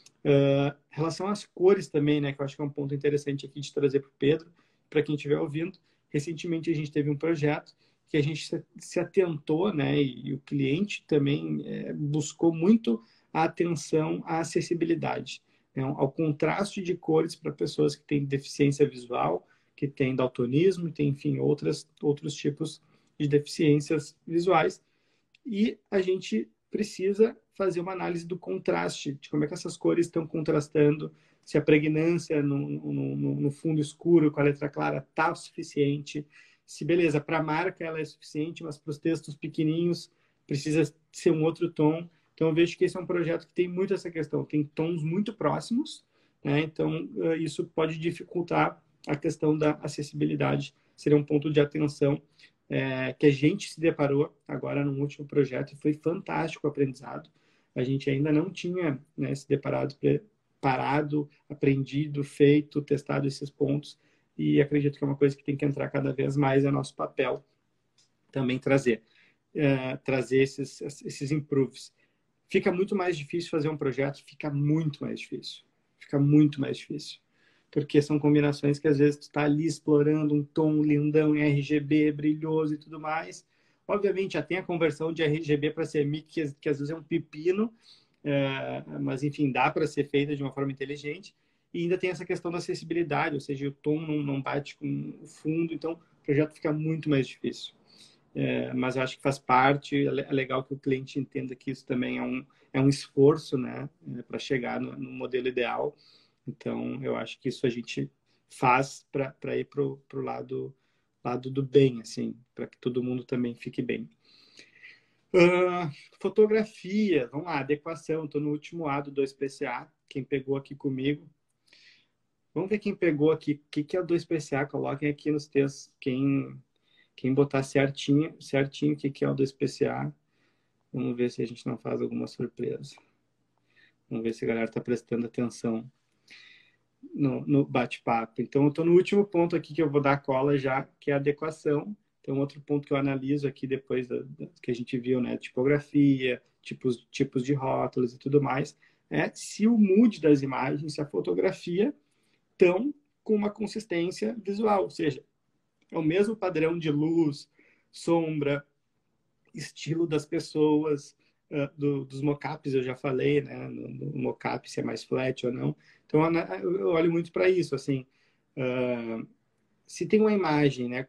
[SPEAKER 1] Em relação às cores também, né, que eu acho que é um ponto interessante aqui de trazer para o Pedro, para quem estiver ouvindo. Recentemente a gente teve um projeto que a gente se atentou, né, e o cliente também buscou muito a atenção à acessibilidade, né, ao contraste de cores para pessoas que têm deficiência visual, que têm daltonismo, tem, enfim, outros tipos de deficiências visuais. E a gente precisa fazer uma análise do contraste, de como é que essas cores estão contrastando, se a pregnância no fundo escuro com a letra clara está suficiente, se, beleza, para a marca ela é suficiente, mas para os textos pequenininhos precisa ser um outro tom. Então, eu vejo que esse é um projeto que tem muito essa questão, tem tons muito próximos, né? Então, isso pode dificultar a questão da acessibilidade, seria um ponto de atenção que a gente se deparou agora no último projeto e foi fantástico o aprendizado. A gente ainda não tinha, né, se deparado, parado, aprendido, feito, testado esses pontos e acredito que é uma coisa que tem que entrar cada vez mais, é nosso papel também trazer esses improves. Fica muito mais difícil fazer um projeto, fica muito mais difícil. Fica muito mais difícil. Porque são combinações que às vezes tu está ali explorando um tom lindão em RGB, brilhoso e tudo mais. Obviamente já tem a conversão de RGB para CMYK, que às vezes é um pepino, mas enfim, dá para ser feita de uma forma inteligente. E ainda tem essa questão da acessibilidade, ou seja, o tom não bate com o fundo, então o projeto fica muito mais difícil. Mas eu acho que faz parte, é legal que o cliente entenda que isso também é um esforço, né, para chegar no modelo ideal. Então, eu acho que isso a gente faz para ir para o lado do bem, assim, para que todo mundo também fique bem. Fotografia, vamos lá, adequação, estou no último A do 2PCA, quem pegou aqui comigo. Vamos ver quem pegou aqui. O que é o 2PCA? Coloquem aqui nos textos. Quem botar certinho o que é o 2PCA. Vamos ver se a gente não faz alguma surpresa. Vamos ver se a galera está prestando atenção no bate-papo. Então, eu estou no último ponto aqui que eu vou dar cola já, que é a adequação. Então, outro ponto que eu analiso aqui depois que a gente viu, né? Tipografia, tipos de rótulos e tudo mais, é se o mood das imagens, se a fotografia estão com uma consistência visual, ou seja, é o mesmo padrão de luz, sombra, estilo das pessoas, dos mockups, eu já falei, né? No mockup, se é mais flat ou não. Então, eu olho muito para isso, assim. Se tem uma imagem, né,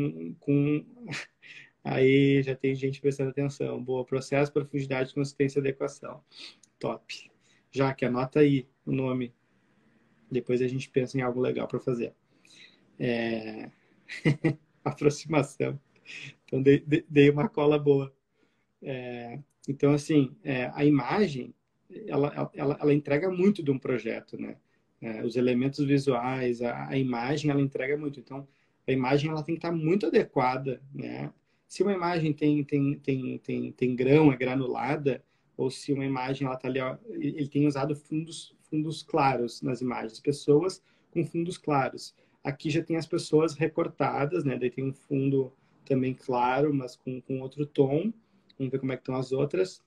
[SPEAKER 1] Aí já tem gente prestando atenção. Boa, processo, profundidade, consistência e adequação. Top. Já que anota aí o nome. Depois a gente pensa em algo legal para fazer. Aproximação. Então, dei uma cola boa. Então, assim, a imagem, ela entrega muito de um projeto, né? Os elementos visuais, a imagem, ela entrega muito. Então, a imagem, ela tem que estar muito adequada, né? Se uma imagem tem grão, é granulada, ou se uma imagem, ela tá ali, ó, ele tem usado fundos claros nas imagens, pessoas com fundos claros. Aqui já tem as pessoas recortadas, né? Daí tem um fundo também claro, mas com outro tom. Vamos ver como é que estão as outras.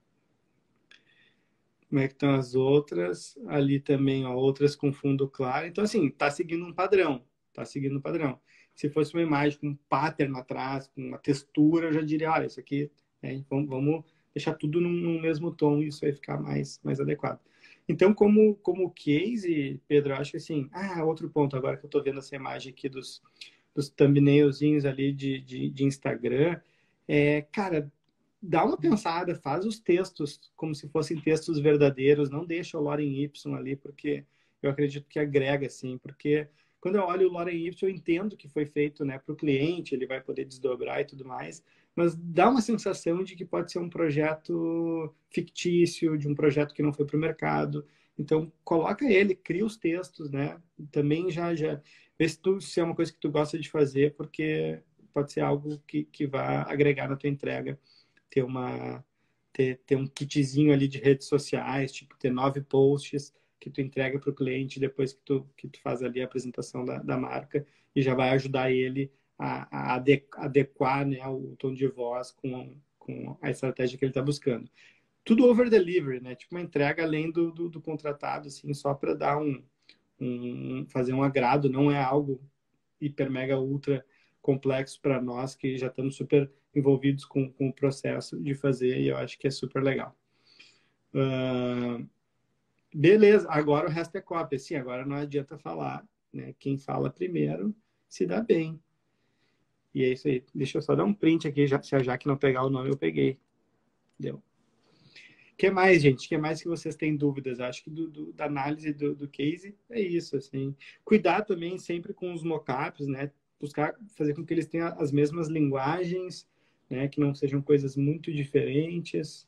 [SPEAKER 1] Como é que estão as outras? Ali também, ó, outras com fundo claro. Então, assim, tá seguindo um padrão. Tá seguindo um padrão. Se fosse uma imagem com um pattern atrás, com uma textura, eu já diria, olha, isso aqui, vamos deixar tudo num mesmo tom e isso vai ficar mais adequado. Então, como case, Pedro, eu acho que assim, outro ponto agora que eu tô vendo essa imagem aqui dos thumbnailzinhos ali de Instagram, cara, dá uma pensada, faz os textos como se fossem textos verdadeiros, não deixa o Lorem Ipsum ali, porque eu acredito que agrega, assim, porque quando eu olho o Lorem Ipsum, eu entendo que foi feito, né, para o cliente, ele vai poder desdobrar e tudo mais, mas dá uma sensação de que pode ser um projeto fictício, de um projeto que não foi para o mercado. Então, coloca ele, cria os textos, né? Também já vê se é uma coisa que tu gosta de fazer, porque pode ser algo que vai agregar na tua entrega. Ter um kitzinho ali de redes sociais, tipo, ter 9 posts que tu entrega para o cliente depois que tu faz ali a apresentação da marca e já vai ajudar ele a adequar, né, o tom de voz com a estratégia que ele está buscando. Tudo over delivery, né? Tipo uma entrega além do contratado, assim, só para dar fazer um agrado, não é algo hiper, mega, ultra complexo para nós que já estamos super envolvidos com o processo de fazer e eu acho que é super legal. Beleza, agora o resto é cópia. Sim, agora não adianta falar, né? Quem fala primeiro se dá bem. E é isso aí. Deixa eu só dar um print aqui, se a Jaque não pegar o nome, eu peguei. Deu. O que mais, gente? O que mais que vocês têm dúvidas? Acho que da análise do case é isso, assim. Cuidar também sempre com os mockups, né? Buscar fazer com que eles tenham as mesmas linguagens, né? Que não sejam coisas muito diferentes.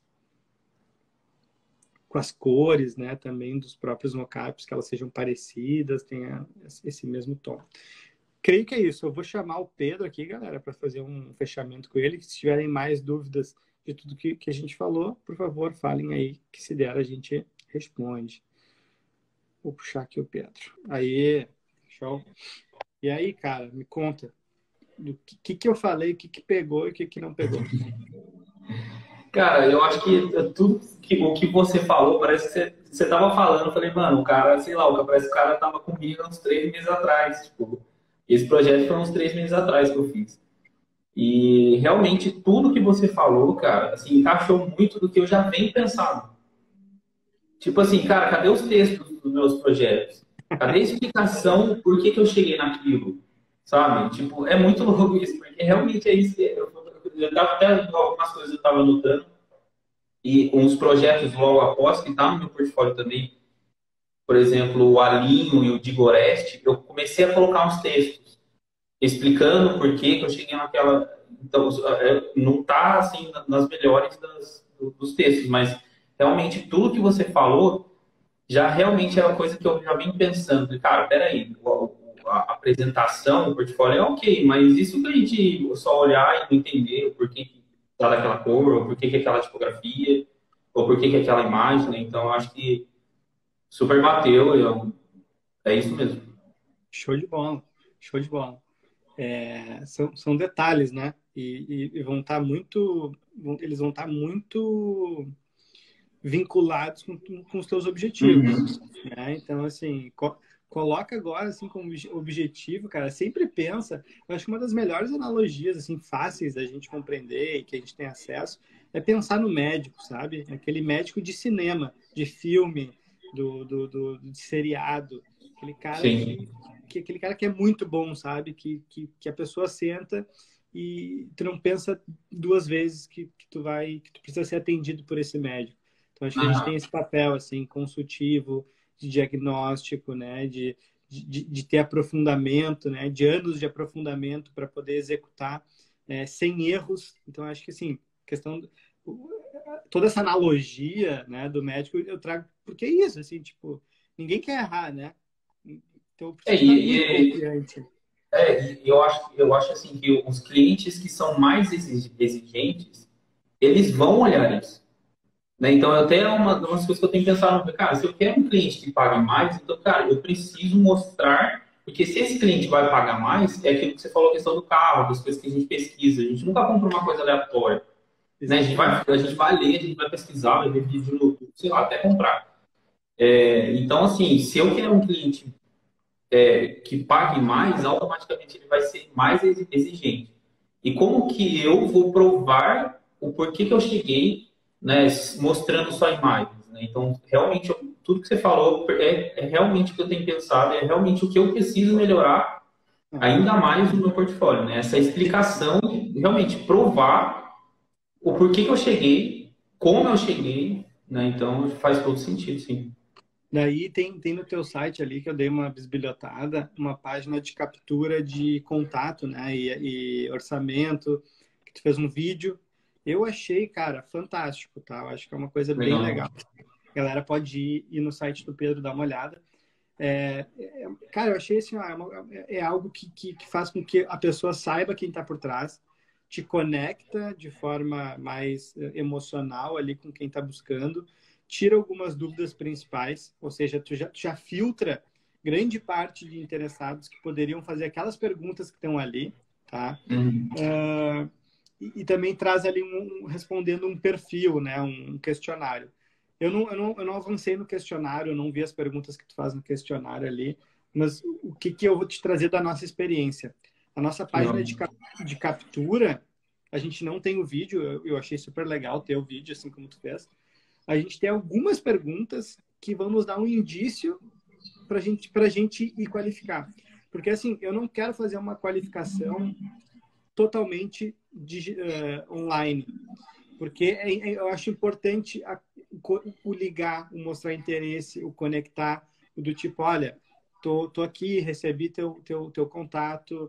[SPEAKER 1] Com as cores, né? Também dos próprios mockups, que elas sejam parecidas, tenha esse mesmo tom. Creio que é isso. Eu vou chamar o Pedro aqui, galera, para fazer um fechamento com ele. Se tiverem mais dúvidas de tudo que a gente falou, por favor, falem aí, que se der a gente responde. Vou puxar aqui o Pedro. Aí, show. E aí, cara, me conta do que eu falei, o que pegou e o que não pegou.
[SPEAKER 2] Cara, eu acho que tudo o que você falou, parece que você tava falando. Eu falei, mano, o cara, sei lá, parece que o cara tava comigo uns 3 meses atrás. Tipo, esse projeto foi uns 3 meses atrás que eu fiz. E realmente tudo que você falou, cara, assim, encaixou muito do que eu já venho pensando. Tipo assim, cara, cadê os textos dos meus projetos? Cadê a explicação por que eu cheguei naquilo? Sabe? Tipo, é muito louco isso, porque realmente é isso. Eu tava até algumas coisas eu estava anotando e uns projetos logo após, que tá no meu portfólio também, por exemplo, o Alinho e o Digorest, eu comecei a colocar uns textos explicando por que eu cheguei naquela. Então, não está assim nas melhores dos textos, mas realmente tudo que você falou já realmente é uma coisa que eu já vim pensando. Falei, cara, peraí, a apresentação, o portfólio é ok, mas e se o cliente só olhar e não entender o porquê que tá daquela cor, ou por que que aquela tipografia, ou por que que aquela imagem, né? Então, eu acho que super bateu, é isso mesmo.
[SPEAKER 1] Show de bola, show de bola. São detalhes, né? E vão estar eles vão estar muito vinculados com os teus objetivos,
[SPEAKER 2] Uhum.
[SPEAKER 1] né? Então, assim, coloca agora, assim, como objetivo, cara, sempre pensa, eu acho que uma das melhores analogias, assim, fáceis da gente compreender e que a gente tem acesso, é pensar no médico, sabe? Aquele médico de cinema, de filme, de seriado, aquele cara
[SPEAKER 2] Sim.
[SPEAKER 1] aquele cara que é muito bom, sabe? Que a pessoa senta e tu não pensa duas vezes que tu precisa ser atendido por esse médico. Então, acho que a gente tem
[SPEAKER 2] Aham.
[SPEAKER 1] esse papel, assim, consultivo, de diagnóstico, né? De ter aprofundamento, né? De anos de aprofundamento para poder executar sem erros. Então, acho que, assim, questão... Toda essa analogia, né, do médico, eu trago... Porque é isso, assim, tipo, ninguém quer errar, né? Então, eu
[SPEAKER 2] É,
[SPEAKER 1] preciso estar muito confiante.
[SPEAKER 2] e eu acho assim que os clientes que são mais exigentes, eles vão olhar isso. Né? Então, até é uma das coisas que eu tenho pensado, cara, se eu quero um cliente que pague mais, então, cara, eu preciso mostrar, porque se esse cliente vai pagar mais, é aquilo que você falou, a questão do carro, das coisas que a gente pesquisa, a gente nunca compra uma coisa aleatória, né?
[SPEAKER 1] Exatamente.
[SPEAKER 2] A gente vai ler, a gente vai pesquisar, vai ver vídeo no YouTube, sei lá, até comprar. Então, assim, se eu quero um cliente que pague mais, automaticamente ele vai ser mais exigente. E como que eu vou provar o porquê que eu cheguei, né, mostrando só imagens, né? Então, realmente, tudo que você falou é realmente o que eu tenho pensado, é realmente o que eu preciso melhorar
[SPEAKER 1] Aham.
[SPEAKER 2] ainda mais no meu portfólio, né? Essa explicação, realmente provar o porquê que eu cheguei, como eu cheguei, né? Então, faz todo sentido, sim.
[SPEAKER 1] Daí tem no teu site ali, que eu dei uma bisbilhotada, uma página de captura de contato, né? E orçamento, que tu fez um vídeo. Eu achei, cara, fantástico, tá? Eu acho que é uma coisa bem
[SPEAKER 2] Legal.
[SPEAKER 1] legal. A galera pode ir no site do Pedro dar uma olhada. Cara, eu achei assim, ó, é algo que faz com que a pessoa saiba quem está por trás, te conecta de forma mais emocional ali com quem está buscando, tira algumas dúvidas principais, ou seja, tu já filtra grande parte de interessados que poderiam fazer aquelas perguntas que estão ali, tá?
[SPEAKER 2] Uhum.
[SPEAKER 1] E também traz ali respondendo um perfil, né? Um questionário. Eu não avancei no questionário, eu não vi as perguntas que tu faz no questionário ali, mas o que eu vou te trazer da nossa experiência? A nossa
[SPEAKER 2] Legal.
[SPEAKER 1] página de captura, a gente não tem o vídeo, eu achei super legal ter o vídeo, assim como tu fez. A gente tem algumas perguntas que vão nos dar um indício para gente ir qualificar. Porque, assim, eu não quero fazer uma qualificação totalmente online. Porque eu acho importante o ligar, o mostrar interesse, o conectar, o do tipo, olha, tô aqui, recebi teu contato,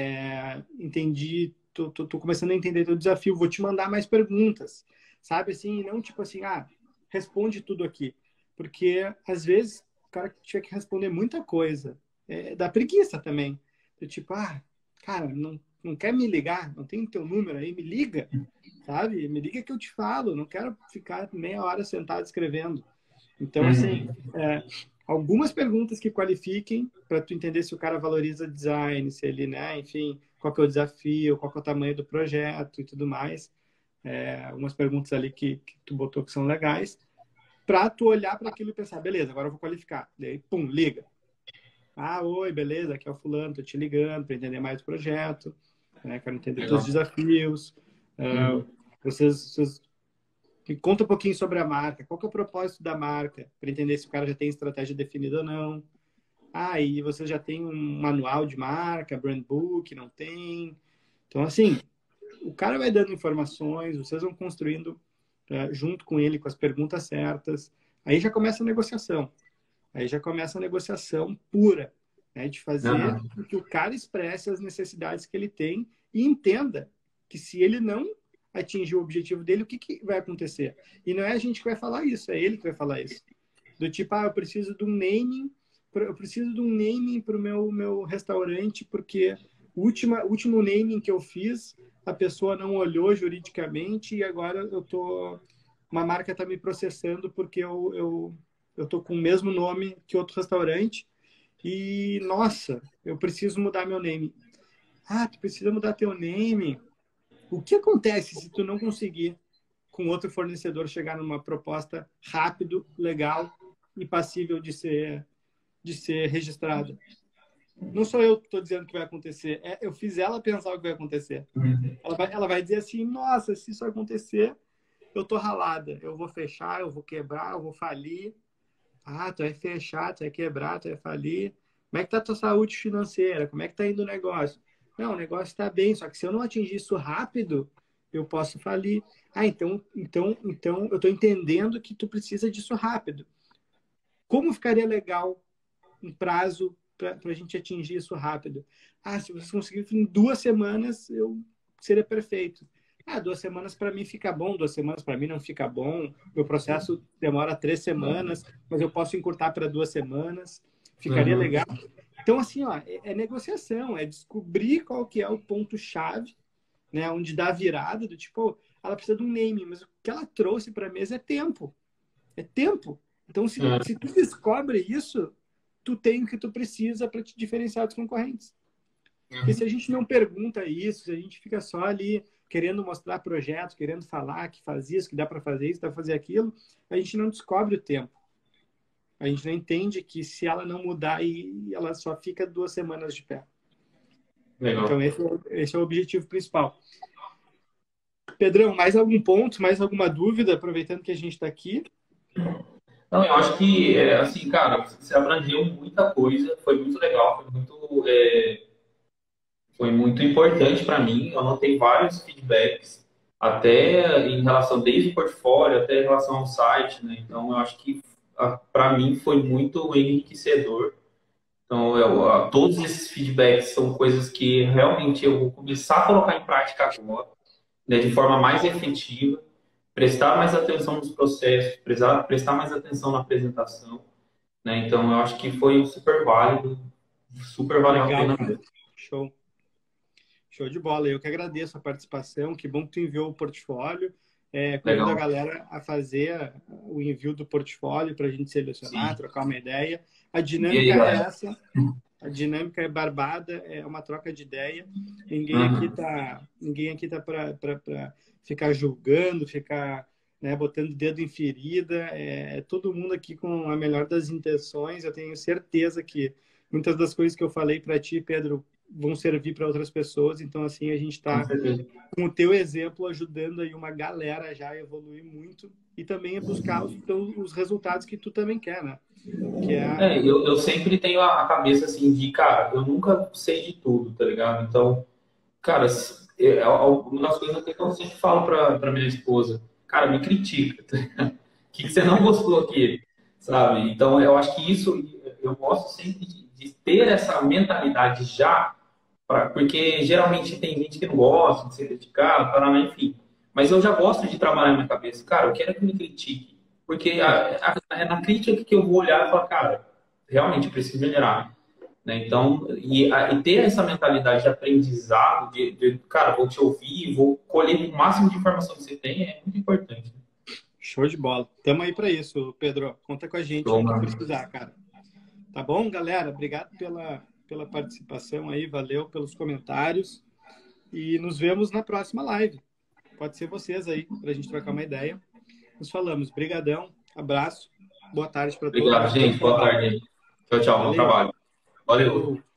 [SPEAKER 1] entendi, tô começando a entender teu desafio, vou te mandar mais perguntas, sabe assim, e não tipo assim, responde tudo aqui. Porque às vezes o cara tiver que responder muita coisa, dá preguiça também. Do tipo, cara, não quer me ligar? Não tem teu número aí? Me liga, sabe? Me liga que eu te falo. Não quero ficar meia hora sentado escrevendo. Então, assim,
[SPEAKER 2] Uhum.
[SPEAKER 1] algumas perguntas que qualifiquem para tu entender se o cara valoriza design, se ele, né, enfim, qual que é o desafio, qual que é o tamanho do projeto e tudo mais. Algumas perguntas ali que tu botou que são legais, para tu olhar para aquilo e pensar, beleza, agora eu vou qualificar. Daí, pum, liga. Oi, beleza, aqui é o fulano, tô te ligando para entender mais o projeto, né? Quero entender teus
[SPEAKER 2] Legal.
[SPEAKER 1] desafios. Uh,
[SPEAKER 2] Uhum.
[SPEAKER 1] vocês me conta um pouquinho sobre a marca. Qual que é o propósito da marca? Para entender se o cara já tem estratégia definida ou não. E você já tem um manual de marca, brand book, não tem. Então, assim, o cara vai dando informações, vocês vão construindo junto com ele, com as perguntas certas. Aí já começa a negociação. Aí já começa a negociação pura, né, de fazer
[SPEAKER 2] Aham.
[SPEAKER 1] com que o cara expresse as necessidades que ele tem e entenda que se ele não atingir o objetivo dele, o que vai acontecer? E não é a gente que vai falar isso, é ele que vai falar isso. Do tipo, eu preciso de um naming, para o meu restaurante, porque o último naming que eu fiz, a pessoa não olhou juridicamente e agora uma marca está me processando porque eu tô com o mesmo nome que outro restaurante e, nossa, eu preciso mudar meu name. Tu precisa mudar teu name. O que acontece se tu não conseguir com outro fornecedor chegar numa proposta rápido, legal e passível de ser registrada? Não sou eu que estou dizendo que vai acontecer, eu fiz ela pensar o que vai acontecer. Ela vai dizer assim, nossa, se isso acontecer, eu tô ralada, eu vou fechar, eu vou quebrar, eu vou falir. Tu vai fechar, tu vai quebrar, tu vai falir. Como é que tá a tua saúde financeira? Como é que tá indo o negócio? Não, o negócio está bem, só que se eu não atingir isso rápido, eu posso falir. Então eu estou entendendo que tu precisa disso rápido. Como ficaria legal um prazo para a gente atingir isso rápido? Se você conseguir em 2 semanas, seria perfeito. 2 semanas para mim fica bom, 2 semanas para mim não fica bom. Meu processo demora 3 semanas, mas eu posso encurtar para 2 semanas. Ficaria legal. Então, assim, é negociação, é descobrir qual que é o ponto-chave, né, onde dá a virada, do tipo, ela precisa de um naming, mas o que ela trouxe para a mesa é tempo. É tempo. Então, se tu descobre isso, tu tem o que tu precisa para te diferenciar dos concorrentes. Porque se a gente não pergunta isso, se a gente fica só ali querendo mostrar projetos, querendo falar que faz isso, que dá para fazer isso, dá para fazer aquilo, a gente não descobre o tempo. A gente não entende que se ela não mudar, ela só fica 2 semanas de pé.
[SPEAKER 2] Legal.
[SPEAKER 1] Então, esse é o objetivo principal. Pedrão, mais algum ponto, mais alguma dúvida, aproveitando que a gente está aqui?
[SPEAKER 2] Não, eu acho que, assim, cara, você abrangeu muita coisa, foi muito legal, foi muito importante para mim. Eu anotei vários feedbacks, até em relação, desde o portfólio até em relação ao site, né? Então, eu acho que, para mim, foi muito enriquecedor. Então, todos esses feedbacks são coisas que realmente eu vou começar a colocar em prática agora, né, de forma mais efetiva, prestar mais atenção nos processos, prestar mais atenção na apresentação, né? Então, eu acho que foi super válido, super valeu a
[SPEAKER 1] Legal,
[SPEAKER 2] pena
[SPEAKER 1] cara.
[SPEAKER 2] mesmo.
[SPEAKER 1] Show. Show de bola. Eu que agradeço a participação. Que bom que tu enviou o portfólio. Convido a
[SPEAKER 2] Legal.
[SPEAKER 1] galera a fazer o envio do portfólio para a gente selecionar,
[SPEAKER 2] Sim.
[SPEAKER 1] trocar uma ideia. A
[SPEAKER 2] E aí,
[SPEAKER 1] dinâmica é
[SPEAKER 2] galera?
[SPEAKER 1] essa. A dinâmica é barbada, é uma troca de ideia. Ninguém aqui tá para ficar julgando, ficar, né, botando dedo em ferida. Todo mundo aqui com a melhor das intenções. Eu tenho certeza que muitas das coisas que eu falei para ti, Pedro, vão servir para outras pessoas. Então, assim, a gente
[SPEAKER 2] Com
[SPEAKER 1] está,
[SPEAKER 2] certeza.
[SPEAKER 1] com o teu exemplo, ajudando aí uma galera já a evoluir muito e também a buscar os resultados que tu também quer, né? Que
[SPEAKER 2] Eu sempre tenho a cabeça assim de, cara, eu nunca sei de tudo, tá ligado? Então, cara, uma das coisas que eu sempre falo pra minha esposa, cara, me critica, tá ligado? O que você não gostou aqui, sabe? Então, eu acho que isso, eu gosto sempre de ter essa mentalidade já, porque geralmente tem gente que não gosta de ser criticado, para enfim. Mas eu já gosto de trabalhar na minha cabeça, cara, eu quero que me critique, porque é na crítica que eu vou olhar e falar, cara, realmente eu preciso melhorar, né? Então, e ter essa mentalidade de aprendizado, cara, vou te ouvir, vou colher o máximo de informação que você tem, é muito importante.
[SPEAKER 1] show de bola. Tamo aí para isso, Pedro. Conta com a gente
[SPEAKER 2] Show,
[SPEAKER 1] no que
[SPEAKER 2] mano.
[SPEAKER 1] precisar, cara. Tá bom, galera? Obrigado pela participação aí, valeu pelos comentários e nos vemos na próxima live. Pode ser vocês aí, para a gente trocar uma ideia. Nos falamos. Brigadão, abraço, boa tarde para
[SPEAKER 2] Obrigado,
[SPEAKER 1] todos, bom
[SPEAKER 2] gente. Boa
[SPEAKER 1] trabalho.
[SPEAKER 2] tarde aí. Tchau, tchau. Bom
[SPEAKER 1] Valeu,
[SPEAKER 2] trabalho. Valeu.
[SPEAKER 1] falou.